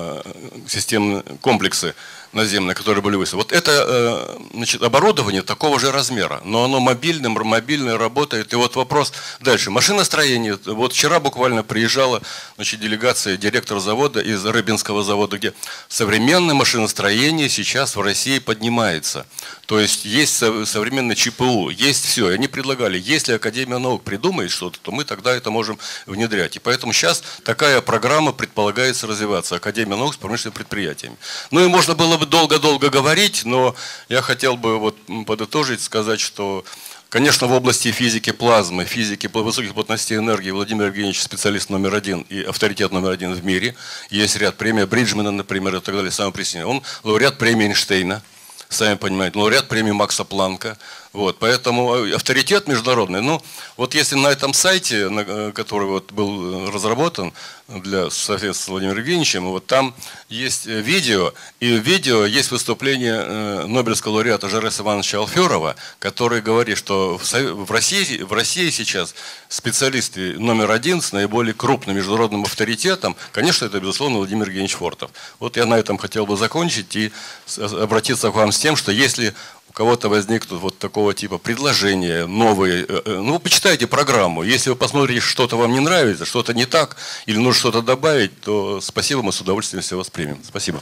системные комплексы наземные, которые были выставлены. Вот это, значит, оборудование такого же размера, но оно мобильное, работает. И вот вопрос дальше. Машиностроение. Вот вчера буквально приезжала, значит, делегация директора завода из Рыбинского завода, где современное машиностроение сейчас в России поднимается. То есть есть современный ЧПУ, есть все. И они предлагали, если Академия наук придумает что-то, то мы тогда это можем внедрять. И поэтому сейчас такая программа предполагается развиваться. Академия наук с промышленными предприятиями. Ну и можно было бы долго-долго говорить, но я хотел бы вот подытожить, сказать, что, конечно, в области физики плазмы, физики высоких плотностей энергии Владимир Евгеньевич специалист номер 1 и авторитет номер 1 в мире. Есть ряд премий Бриджмена, например, и так далее, самый пресный. Он лауреат премии Эйнштейна, сами понимаете, лауреат премии Макса Планка. Вот, поэтому авторитет международный. Ну, вот если на этом сайте, который вот был разработан для соответствия с Владимиром Евгеньевичем, вот там есть видео, и в видео есть выступление Нобелевского лауреата Жареса Ивановича Алферова, который говорит, что в России сейчас специалисты номер 1 с наиболее крупным международным авторитетом, конечно, это, безусловно, Владимир Евгеньевич Фортов. Вот я на этом хотел бы закончить и обратиться к вам с тем, что если у кого-то возникнут вот такого типа предложения, новые, ну вы почитайте программу, если вы посмотрите, что-то вам не нравится, что-то не так, или нужно что-то добавить, то спасибо, мы с удовольствием все воспримем. Спасибо.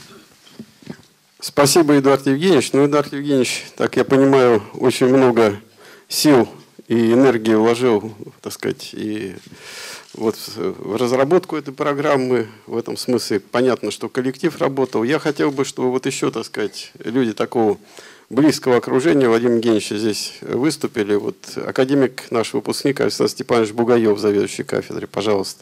Спасибо, Эдуард Евгеньевич. Ну, Эдуард Евгеньевич, так я понимаю, очень много сил и энергии вложил, так сказать, и вот в разработку этой программы. В этом смысле понятно, что коллектив работал. Я хотел бы, чтобы вот еще, так сказать, люди такого близкого окружения Владимира Евгеньевича здесь выступили. Вот академик, наш выпускник Александр Степанович Бугаев, заведующий кафедрой. Пожалуйста.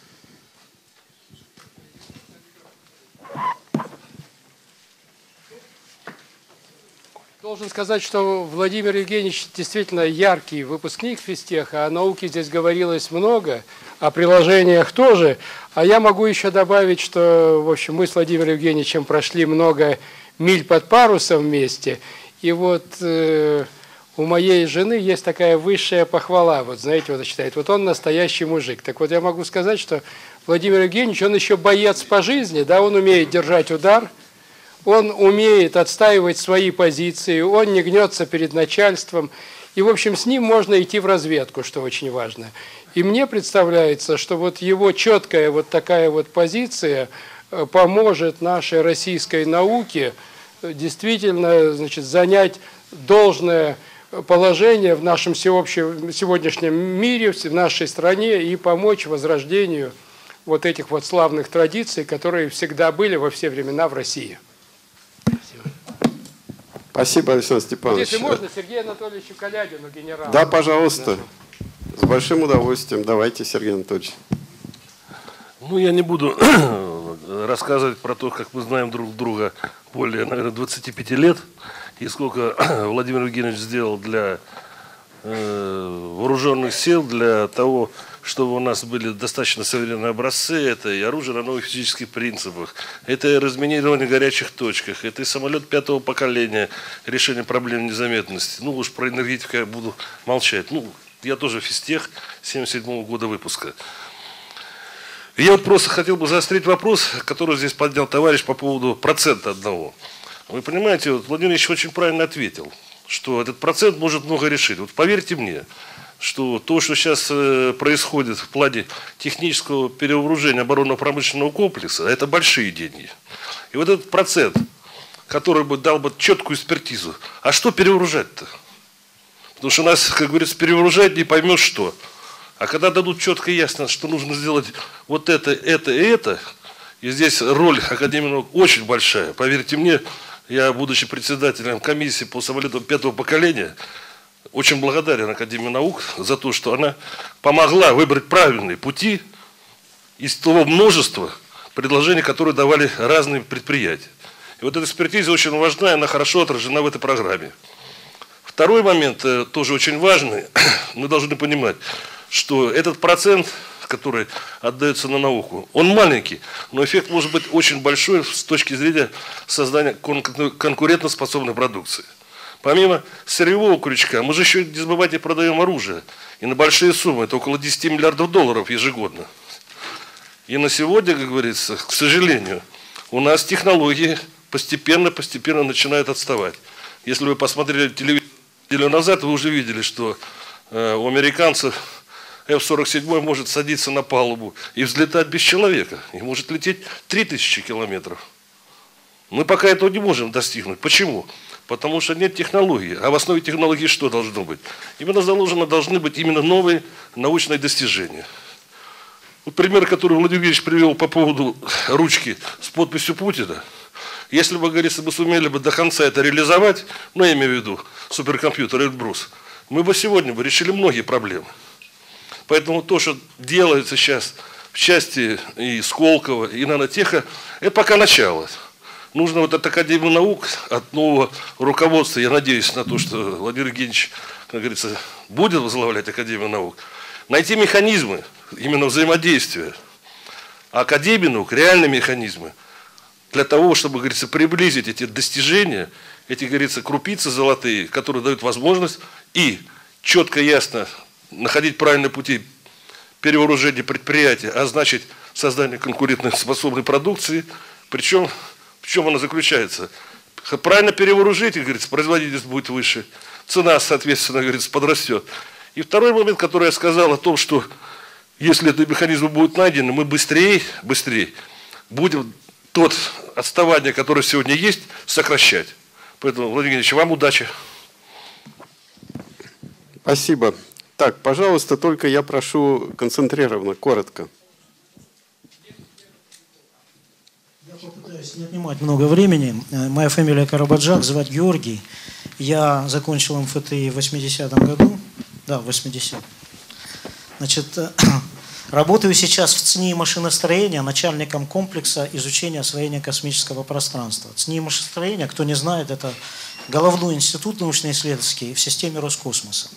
Должен сказать, что Владимир Евгеньевич действительно яркий выпускник физтеха, о науке здесь говорилось много, о приложениях тоже. А я могу еще добавить, что, в общем, мы с Владимиром Евгеньевичем прошли много миль под парусом вместе. И вот у моей жены есть такая высшая похвала. Вот знаете, вот считает, вот он настоящий мужик. Так вот я могу сказать, что Владимир Евгеньевич, он еще боец по жизни, да, он умеет держать удар, он умеет отстаивать свои позиции, он не гнется перед начальством. И, в общем, с ним можно идти в разведку, что очень важно. И мне представляется, что вот его четкая вот такая вот позиция поможет нашей российской науке действительно, значит, занять должное положение в нашем сегодняшнем мире, в нашей стране и помочь возрождению вот этих вот славных традиций, которые всегда были во все времена в России. Спасибо, Александр Степанович. Вот если можно, Сергею Анатольевичу Калядину, генералу. Да, пожалуйста. С большим удовольствием. Давайте, Сергей Анатольевич. Ну, я не буду рассказывать про то, как мы знаем друг друга более, наверное, 25 лет, и сколько Владимир Евгеньевич сделал для вооруженных сил, для того, чтобы у нас были достаточно современные образцы. Это и оружие на новых физических принципах, это и разминирование в горячих точках, это и самолет 5-го поколения, решение проблем незаметности. Ну, уж про энергетику я буду молчать. Ну, я тоже физтех 1977 года выпуска. Я вот просто хотел бы заострить вопрос, который здесь поднял товарищ по поводу процента одного. Вы понимаете, вот Владимир Ильич очень правильно ответил, что этот процент может много решить. Вот поверьте мне, что то, что сейчас происходит в плане технического перевооружения оборонно-промышленного комплекса, это большие деньги. И вот этот процент, который бы дал бы четкую экспертизу, а что перевооружать-то? Потому что у нас, как говорится, перевооружать не поймешь что. А когда дадут четко и ясно, что нужно сделать вот это и это, и здесь роль Академии наук очень большая. Поверьте мне, я, будучи председателем комиссии по самолетам 5-го поколения, очень благодарен Академии наук за то, что она помогла выбрать правильные пути из того множества предложений, которые давали разные предприятия. И вот эта экспертиза очень важна, и она хорошо отражена в этой программе. Второй момент, тоже очень важный, мы должны понимать, что этот процент, который отдается на науку, он маленький, но эффект может быть очень большой с точки зрения создания конкурентоспособной продукции. Помимо сырьевого крючка, мы же еще, не забывайте, продаем оружие. И на большие суммы, это около 10 миллиардов долларов ежегодно. И на сегодня, как говорится, к сожалению, у нас технологии постепенно начинают отставать. Если вы посмотрели телевизор неделю назад, вы уже видели, что у американцев F-47 может садиться на палубу и взлетать без человека. И может лететь 3000 километров. Мы пока этого не можем достигнуть. Почему? Потому что нет технологии. А в основе технологии что должно быть? Именно заложено должны быть именно новые научные достижения. Вот пример, который Владимир Ильич привел по поводу ручки с подписью Путина. Если бы, говорится, мы сумели бы до конца это реализовать, ну, я имею в виду суперкомпьютер Эльбрус, мы бы сегодня решили многие проблемы. Поэтому то, что делается сейчас в части и Сколково, и нанотеха, это пока начало. Нужно вот от Академии наук, от нового руководства, я надеюсь на то, что Владимир Евгеньевич, как говорится, будет возглавлять Академию наук, найти механизмы именно взаимодействия Академии наук, реальные механизмы, для того, чтобы, говорится, приблизить эти достижения, эти, говорится, крупицы золотые, которые дают возможность и четко, ясно находить правильные пути перевооружения предприятия, а значит создание конкурентоспособной продукции, причем в чем она заключается? Правильно перевооружить, и, говорится, производительность будет выше, цена, соответственно, говорится, подрастет. И второй момент, который я сказал о том, что если этот механизм будет найден, мы быстрее будем тот отставание, которое сегодня есть, сокращать. Поэтому, Владимир Ильич, вам удачи. Спасибо. Так, пожалуйста, только я прошу концентрированно, коротко. Попытаюсь не отнимать много времени. Моя фамилия Карабаджак, звать Георгий. Я закончил МФТИ в 80-м году. Да, в 80-м. Значит, работаю сейчас в ЦНИИ машиностроения начальником комплекса изучения освоения космического пространства. ЦНИИ машиностроения, кто не знает, это головной институт научно-исследовательский в системе Роскосмоса.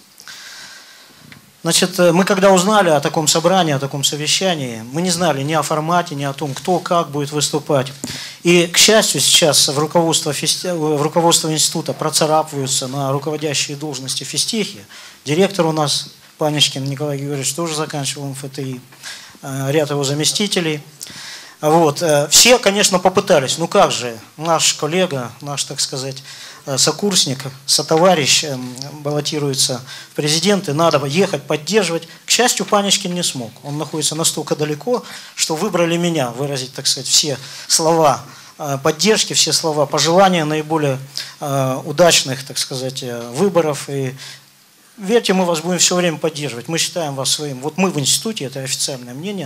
Значит, мы когда узнали о таком собрании, о таком совещании, мы не знали ни о формате, ни о том, кто как будет выступать. И, к счастью, сейчас в руководство института процарапываются на руководящие должности физтехи. Директор у нас, Паничкин Николай Георгиевич, тоже заканчивал МФТИ, ряд его заместителей. Вот. Все, конечно, попытались. Ну как же, наш коллега, наш, так сказать, сокурсник, сотоварищ баллотируется в президенты, надо ехать, поддерживать. К счастью, Паничкин не смог. Он находится настолько далеко, что выбрали меня выразить, так сказать, все слова поддержки, все слова пожелания наиболее удачных, так сказать, выборов. И верьте, мы вас будем все время поддерживать. Мы считаем вас своим. Вот мы в институте, это официальное мнение,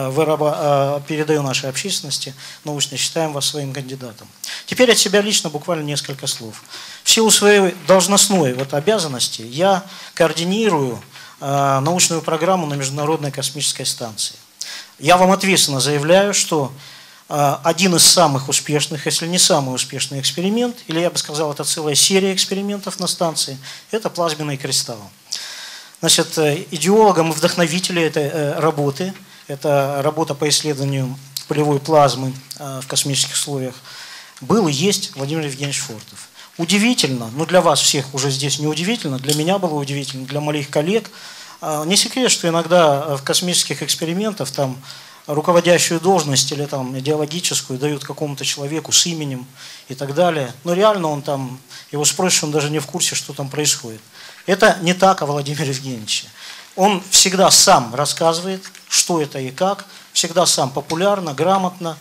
передаю нашей общественности научной, считаем вас своим кандидатом. Теперь от себя лично буквально несколько слов. В силу своей должностной обязанности я координирую научную программу на Международной космической станции. Я вам ответственно заявляю, что один из самых успешных, если не самый успешный эксперимент, или я бы сказал, это целая серия экспериментов на станции, это плазменный кристалл. Значит, идеологом и вдохновителем этой работы, это работа по исследованию полевой плазмы в космических условиях, был и есть Владимир Евгеньевич Фортов. Удивительно, но для вас всех уже здесь не удивительно, для меня было удивительно, для моих коллег. Не секрет, что иногда в космических экспериментах там руководящую должность или там идеологическую дают какому-то человеку с именем и так далее. Но реально он там, его спросишь, он даже не в курсе, что там происходит. Это не так о Владимире Евгеньевиче. Он всегда сам рассказывает, что это и как, всегда сам популярно, грамотно,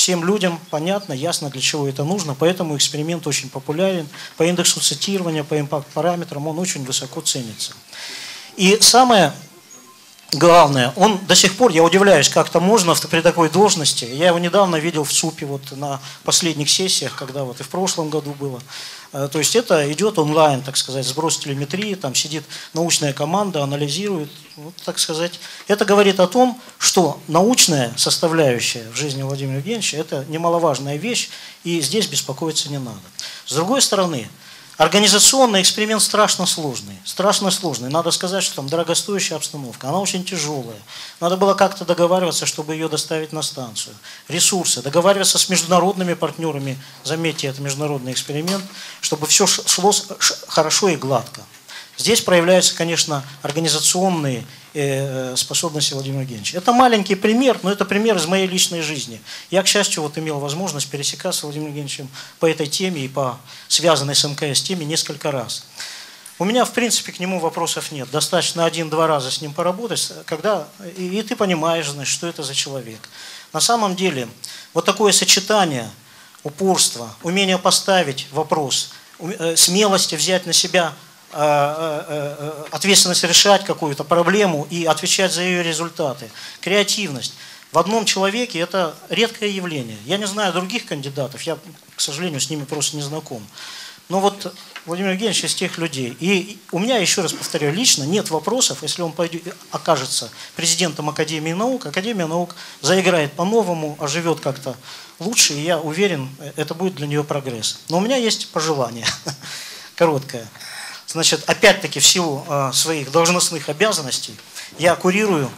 всем людям понятно, ясно, для чего это нужно, поэтому эксперимент очень популярен. По индексу цитирования, по импакт-параметрам он очень высоко ценится. И самое главное, он до сих пор, я удивляюсь, как-то можно при такой должности, я его недавно видел в ЦУПе вот на последних сессиях, когда вот и в прошлом году было. То есть это идет онлайн, так сказать, сброс телеметрии, там сидит научная команда, анализирует, вот, так сказать. Это говорит о том, что научная составляющая в жизни Владимира Евгеньевича – это немаловажная вещь, и здесь беспокоиться не надо. С другой стороны, организационный эксперимент страшно сложный. Страшно сложный. Надо сказать, что там дорогостоящая обстановка. Она очень тяжелая. Надо было как-то договариваться, чтобы ее доставить на станцию. Ресурсы. Договариваться с международными партнерами. Заметьте, это международный эксперимент. Чтобы все шло хорошо и гладко. Здесь проявляются, конечно, организационные способности Владимира Евгеньевича. Это маленький пример, но это пример из моей личной жизни. Я, к счастью, вот имел возможность пересекаться с Владимиром Евгеньевичем по этой теме и по связанной с МКС теме несколько раз. У меня, в принципе, к нему вопросов нет. Достаточно 1-2 раза с ним поработать, когда и ты понимаешь, значит, что это за человек. На самом деле, вот такое сочетание упорства, умение поставить вопрос, смелости взять на себя ответственность решать какую-то проблему и отвечать за ее результаты. Креативность. В одном человеке это редкое явление. Я не знаю других кандидатов, я, к сожалению, с ними просто не знаком. Но вот Владимир Евгеньевич из тех людей. И у меня, еще раз повторяю, лично нет вопросов, если он окажется президентом Академии наук, Академия наук заиграет по-новому, оживет как-то лучше, и я уверен, это будет для нее прогресс. Но у меня есть пожелание короткое. Значит, опять-таки в силу своих должностных обязанностей я курирую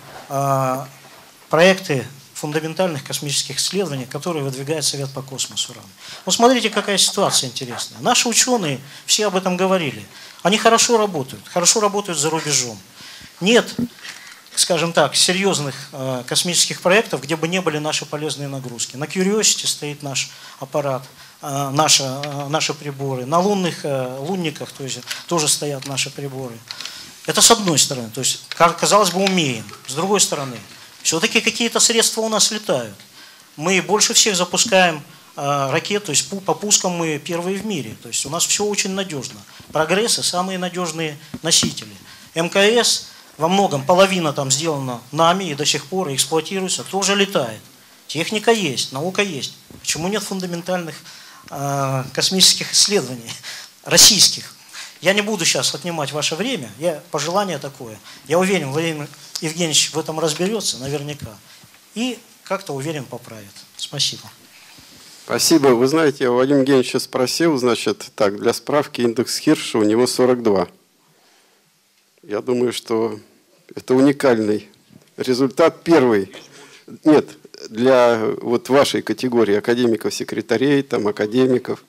проекты фундаментальных космических исследований, которые выдвигает Совет по космосу РАН. Вот смотрите, какая ситуация интересная. Наши ученые, все об этом говорили, они хорошо работают за рубежом. Нет, скажем так, серьезных космических проектов, где бы не были наши полезные нагрузки. На Curiosity стоит наш аппарат, наши приборы. На лунниках то есть, тоже стоят наши приборы. Это с одной стороны, то есть, казалось бы, умеем. С другой стороны, все-таки какие-то средства у нас летают. Мы больше всех запускаем ракет, то есть по пускам мы первые в мире. То есть у нас все очень надежно. Прогрессы – самые надежные носители. МКС во многом, половина там сделана нами и до сих пор эксплуатируется, тоже летает. Техника есть, наука есть. Почему нет фундаментальных космических исследований российских? Я не буду сейчас отнимать ваше время, пожелание такое. Я уверен, Владимир Евгеньевич в этом разберется наверняка. И как-то уверен поправит. Спасибо. Спасибо. Вы знаете, я у Владимира Евгеньевича спросил, значит, так, для справки, индекс Хирша у него 42. Я думаю, что это уникальный результат. Первый. Нет, для вот вашей категории академиков, секретарей, там, академиков.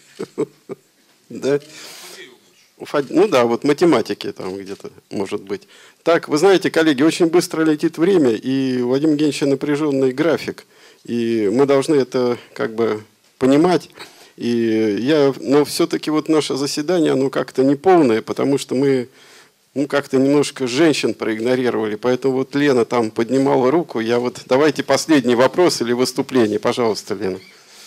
Да? Ну да, вот математики там где-то, может быть. Так, вы знаете, коллеги, очень быстро летит время, и у Владимира Евгеньевича напряженный график. И мы должны это как бы понимать. Но все-таки вот наше заседание, оно как-то неполное, потому что мы как-то немножко женщин проигнорировали. Поэтому вот Лена там поднимала руку. Давайте последний вопрос или выступление. Пожалуйста, Лена.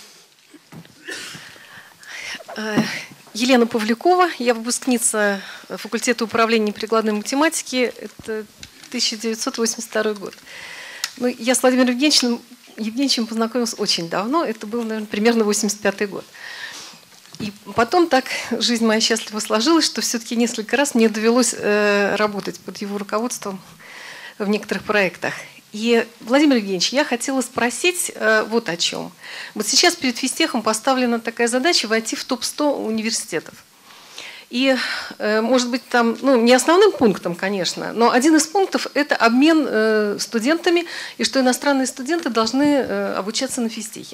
Елена Павлюкова, я выпускница факультета управления прикладной математики, это 1982 год. Я с Владимиром Евгеньевичем познакомилась очень давно, это был, наверное, примерно 85-й год. И потом так жизнь моя счастливо сложилась, что все-таки несколько раз мне довелось работать под его руководством в некоторых проектах. И, Владимир Евгеньевич, я хотела спросить вот о чем. Вот сейчас перед физтехом поставлена такая задача войти в топ-100 университетов. И, может быть, там, не основным пунктом, конечно, но один из пунктов – это обмен студентами, и что иностранные студенты должны обучаться на физтехе.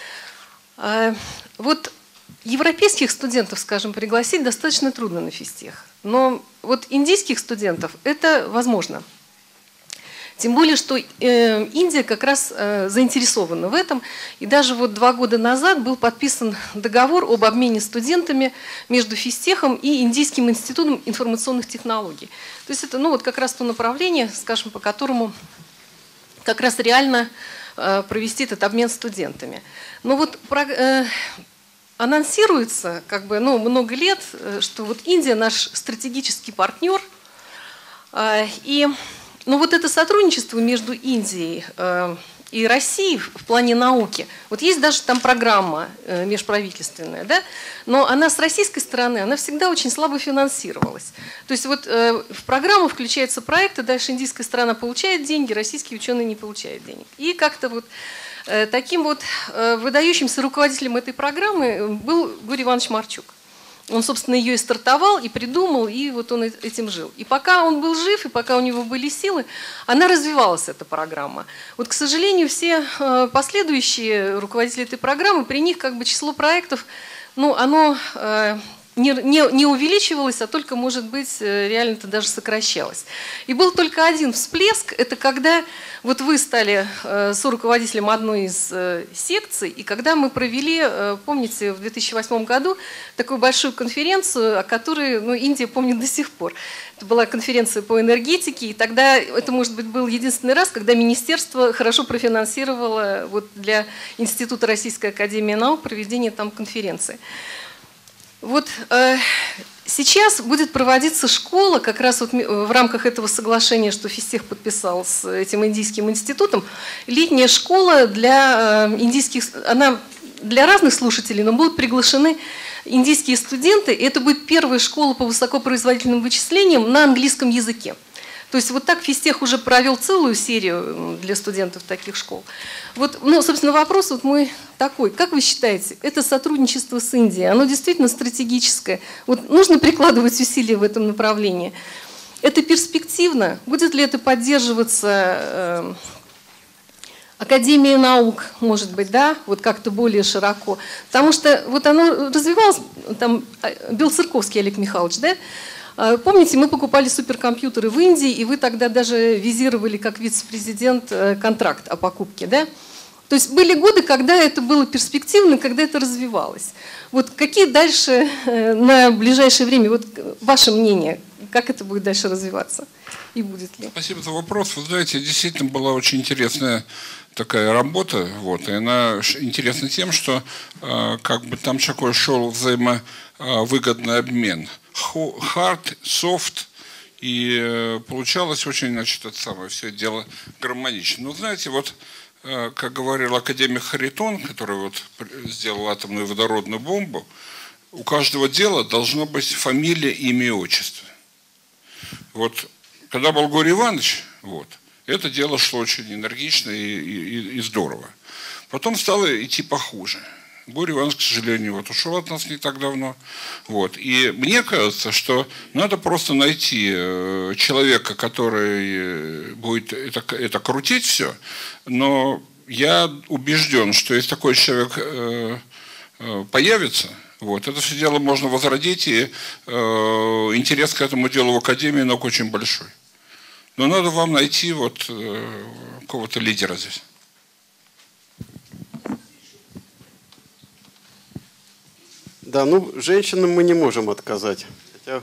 Вот европейских студентов, скажем, пригласить достаточно трудно на физтех, но вот индийских студентов это возможно. Тем более, что Индия как раз заинтересована в этом. И даже вот 2 года назад был подписан договор об обмене студентами между физтехом и Индийским институтом информационных технологий. То есть это вот как раз то направление, скажем, по которому как раз реально провести этот обмен студентами. Но вот анонсируется как бы, много лет, что вот Индия наш стратегический партнер. И вот это сотрудничество между Индией и Россией в плане науки, вот есть даже там программа межправительственная, да, но она с российской стороны, она всегда очень слабо финансировалась. То есть вот в программу включаются проекты, дальше индийская сторона получает деньги, российские ученые не получают денег. И как-то вот таким вот выдающимся руководителем этой программы был Гурий Иванович Марчук. Он, собственно, ее и стартовал, и придумал, и вот он этим жил. И пока он был жив, и пока у него были силы, она развивалась, эта программа. Вот, к сожалению, все последующие руководители этой программы, при них как бы число проектов, оно не увеличивалось, а только, может быть, реально-то даже сокращалось. И был только один всплеск, это когда вот вы стали соруководителем одной из секций, и когда мы провели, помните, в 2008 году такую большую конференцию, о которой Индия помнит до сих пор. Это была конференция по энергетике, и тогда это, может быть, был единственный раз, когда министерство хорошо профинансировало вот для Института Российской академии наук проведение там конференции. Вот сейчас будет проводиться школа, как раз вот в рамках этого соглашения, что Физтех подписал с этим индийским институтом, летняя школа для индийских, она для разных слушателей, но будут приглашены индийские студенты, и это будет первая школа по высокопроизводительным вычислениям на английском языке. То есть вот так Физтех уже провел целую серию для студентов таких школ. Вот, собственно, вопрос вот мой такой. Как вы считаете, это сотрудничество с Индией, оно действительно стратегическое? Вот нужно прикладывать усилия в этом направлении? Это перспективно? Будет ли это поддерживаться Академией наук, может быть, да, вот как-то более широко? Потому что вот оно развивалось, там, Белцерковский Олег Михайлович, да? Помните, мы покупали суперкомпьютеры в Индии, и вы тогда даже визировали как вице-президент контракт о покупке, да? То есть были годы, когда это было перспективно, когда это развивалось. Вот какие дальше на ближайшее время, вот ваше мнение, как это будет дальше развиваться и будет ли? Спасибо за вопрос. Вы знаете, действительно была очень интересная такая работа, вот, и она интересна тем, что как бы там такой шел взаимовыгодный обмен. Hard, soft, и получалось очень, значит, это самое все дело гармонично. Но знаете, вот, как говорил академик Харитон, который вот сделал атомную водородную бомбу, у каждого дела должно быть фамилия, имя и отчество. Вот, когда был Гурий Иванович, вот, это дело шло очень энергично и здорово. Потом стало идти похуже. Гурий Иванович, к сожалению, вот ушел от нас не так давно. Вот. И мне кажется, что надо просто найти человека, который будет это крутить все. Но я убежден, что если такой человек появится, вот, это все дело можно возродить, и интерес к этому делу в Академии наук очень большой. Но надо вам найти вот какого-то лидера здесь. Да, женщинам мы не можем отказать. Хотя...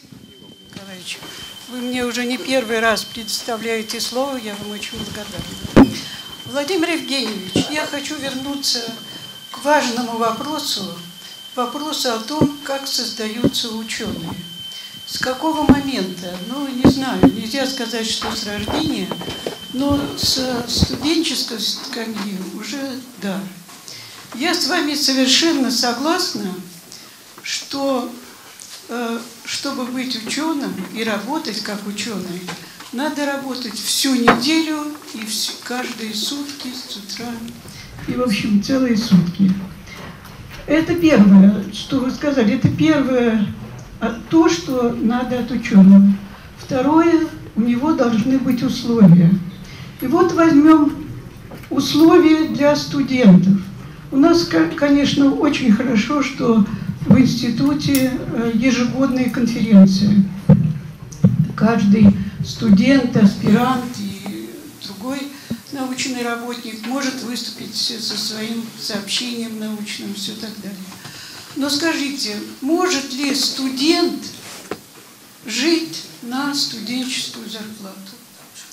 Вы мне уже не первый раз предоставляете слово, я вам очень благодарна. Владимир Евгеньевич, я хочу вернуться к важному вопросу о том, как создаются ученые. С какого момента? Не знаю, нельзя сказать, что с рождения, но с студенческой скамьи уже да. Я с вами совершенно согласна, что чтобы быть ученым и работать как ученый, надо работать всю неделю и каждые сутки с утра. И, в общем, целые сутки. Это первое, что вы сказали, это первое, то, что надо от ученого. Второе, у него должны быть условия. И вот возьмем условия для студентов. У нас, конечно, очень хорошо, что в институте ежегодные конференции. Каждый студент, аспирант и другой научный работник может выступить со своим сообщением научным, все так далее. Но скажите, может ли студент жить на студенческую зарплату?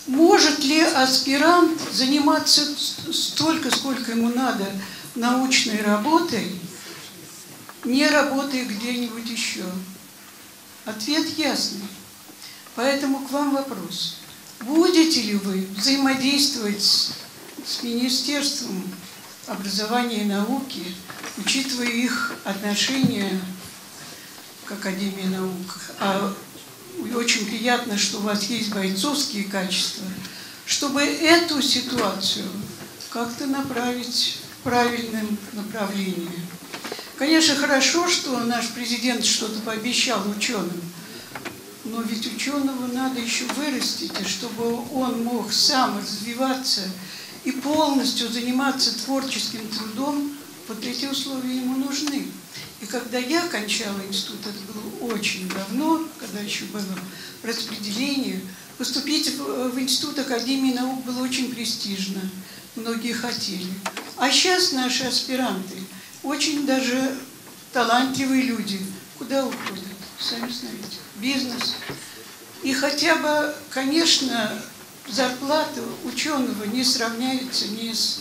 Может ли аспирант заниматься столько, сколько ему надо научной работой, не работая где-нибудь еще? Ответ ясный. Поэтому к вам вопрос. Будете ли вы взаимодействовать с Министерством образования и науки, учитывая их отношение к Академии наук? Очень приятно, что у вас есть бойцовские качества, чтобы эту ситуацию как-то направить в правильном направлении. Конечно, хорошо, что наш президент что-то пообещал ученым, но ведь ученого надо еще вырастить, чтобы он мог сам развиваться и полностью заниматься творческим трудом. Вот эти условия ему нужны. И когда я кончала институт, это было очень давно, когда еще было распределение, поступить в Институт Академии наук было очень престижно. Многие хотели. А сейчас наши аспиранты очень даже талантливые люди. Куда уходят? Сами знаете. Бизнес. И хотя бы, конечно, зарплата ученого не сравняется ни с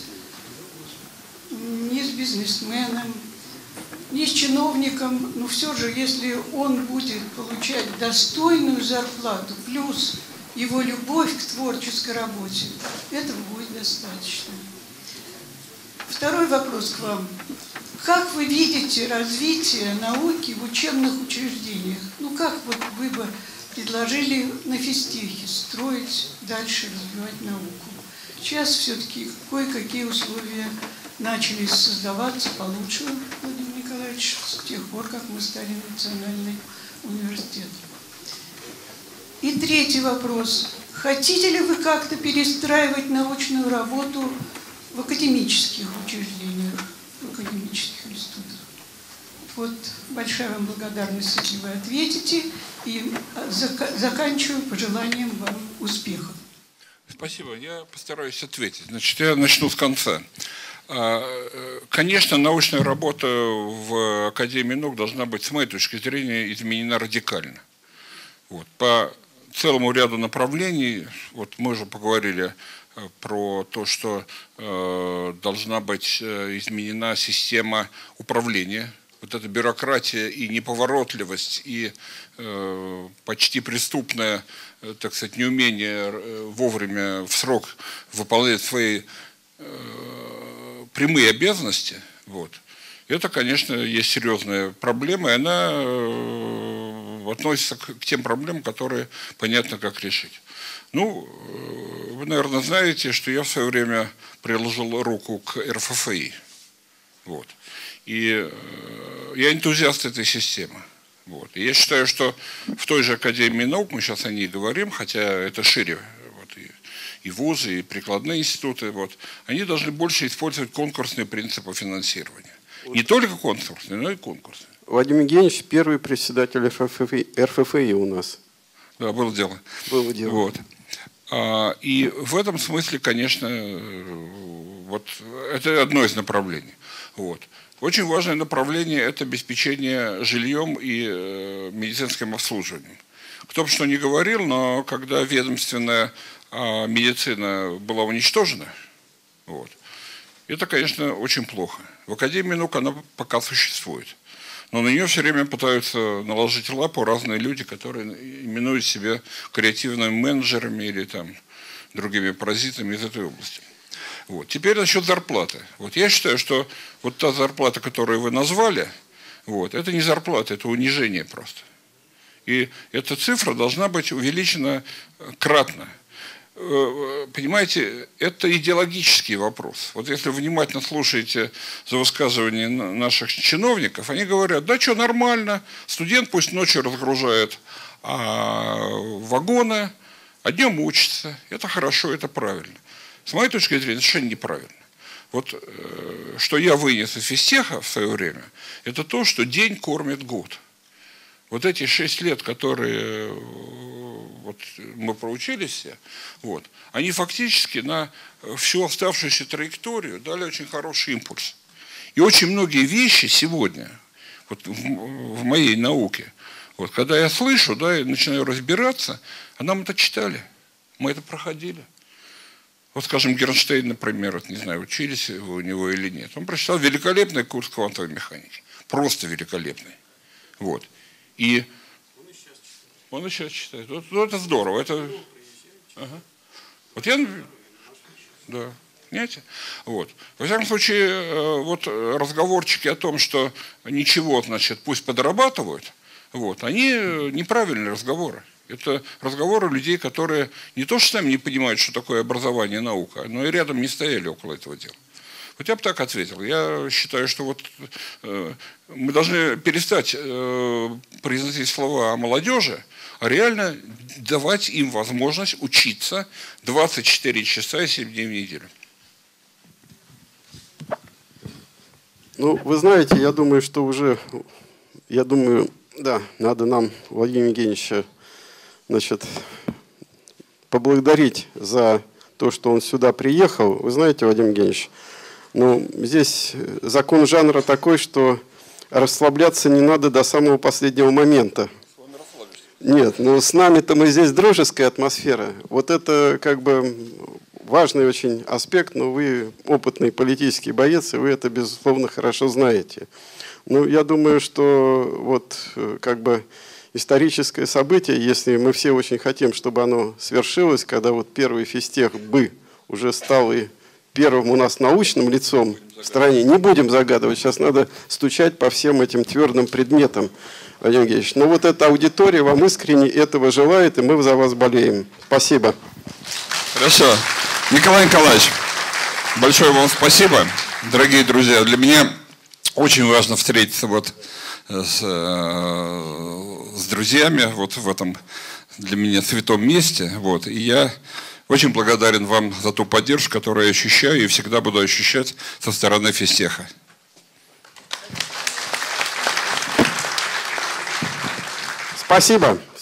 бизнесменом, ни с чиновником, но все же, если он будет получать достойную зарплату, плюс его любовь к творческой работе, этого будет достаточно. Второй вопрос к вам. Как вы видите развитие науки в учебных учреждениях? Ну, как вот вы бы предложили на физтехе строить дальше, развивать науку? Сейчас все-таки кое-какие условия начали создаваться получше, Владимир Николаевич, с тех пор, как мы стали национальным университетом. И третий вопрос. Хотите ли вы как-то перестраивать научную работу в академических учреждениях, в академических институтах? Вот большая вам благодарность, если вы ответите, и заканчиваю пожеланием вам успехов. Спасибо. Я постараюсь ответить. Значит, я начну с конца. Конечно, научная работа в Академии наук должна быть, с моей точки зрения, изменена радикально. Вот. По целому ряду направлений, вот мы уже поговорили про то, что должна быть изменена система управления. Вот эта бюрократия и неповоротливость, и почти преступное, так сказать, неумение вовремя, в срок выполнять свои прямые обязанности, вот, это, конечно, есть серьезная проблема, и она относится к тем проблемам, которые понятно, как решить. Ну, вы, наверное, знаете, что я в свое время приложил руку к РФФИ. Вот. И я энтузиаст этой системы. Вот. И я считаю, что в той же Академии наук, мы сейчас о ней говорим, хотя это шире, вот, и вузы, и прикладные институты, вот, они должны больше использовать конкурсные принципы финансирования. Не только конкурсные, но и конкурсные. Владимир Евгеньевич, первый председатель РФФИ у нас. Да, было дело. Было дело. Вот. И в этом смысле, конечно, вот, это одно из направлений. Вот. Очень важное направление – это обеспечение жильем и медицинским обслуживанием. Кто бы что ни говорил, но когда ведомственная медицина была уничтожена, вот, это, конечно, очень плохо. В Академии наук она пока существует. Но на нее все время пытаются наложить лапу разные люди, которые именуют себя креативными менеджерами или там, другими паразитами из этой области. Вот. Теперь насчет зарплаты. Вот я считаю, что вот та зарплата, которую вы назвали, вот, это не зарплата, это унижение просто. И эта цифра должна быть увеличена кратно. Понимаете, это идеологический вопрос. Вот если вы внимательно слушаете за высказывания наших чиновников, они говорят, да что, нормально, студент пусть ночью разгружает вагоны, а днем учится. Это хорошо, это правильно. С моей точки зрения, совершенно неправильно. Вот что я вынес из физтеха в свое время, это то, что день кормит год. Вот эти 6 лет, которые вот, мы проучились все, вот, они фактически на всю оставшуюся траекторию дали очень хороший импульс. И очень многие вещи сегодня, вот в моей науке, вот, когда я слышу, да, и начинаю разбираться, а нам это читали. Мы это проходили. Вот, скажем, Гернштейн, например, не знаю, учились у него или нет. Он прочитал великолепный курс квантовой механики. Просто великолепный. Вот. И он и сейчас читает. Вот, это здорово. Это... Ага. Вот я... Да. Понимаете? Вот. Во всяком случае, вот разговорчики о том, что ничего, значит, пусть подрабатывают, вот, они неправильные разговоры. Это разговоры людей, которые не то что сами не понимают, что такое образование и наука, но и рядом не стояли около этого дела. Вот я бы так ответил. Я считаю, что вот мы должны перестать произносить слова о молодежи, а реально давать им возможность учиться 24 часа и 7 дней в неделю. Ну, вы знаете, я думаю, что уже, да, надо нам Владимира Евгеньевича, значит, поблагодарить за то, что он сюда приехал. Вы знаете, Владимир Евгеньевич, ну, здесь закон жанра такой, что расслабляться не надо до самого последнего момента. Нет, ну с нами-то мы здесь дружеская атмосфера. Вот это как бы важный очень аспект, но вы опытный политический боец, и вы это, безусловно, хорошо знаете. Ну, я думаю, что вот как бы историческое событие, если мы все очень хотим, чтобы оно свершилось, когда вот первый физтех бы уже стал и первым у нас научным лицом в стране, не будем загадывать, сейчас надо стучать по всем этим твердым предметам, Владимир Евгеньевич. Но вот эта аудитория вам искренне этого желает, и мы за вас болеем. Спасибо. Хорошо. Николай Николаевич, большое вам спасибо. Дорогие друзья, для меня очень важно встретиться вот с друзьями вот в этом для меня святом месте. Вот. И я очень благодарен вам за ту поддержку, которую я ощущаю и всегда буду ощущать со стороны физтеха. Спасибо.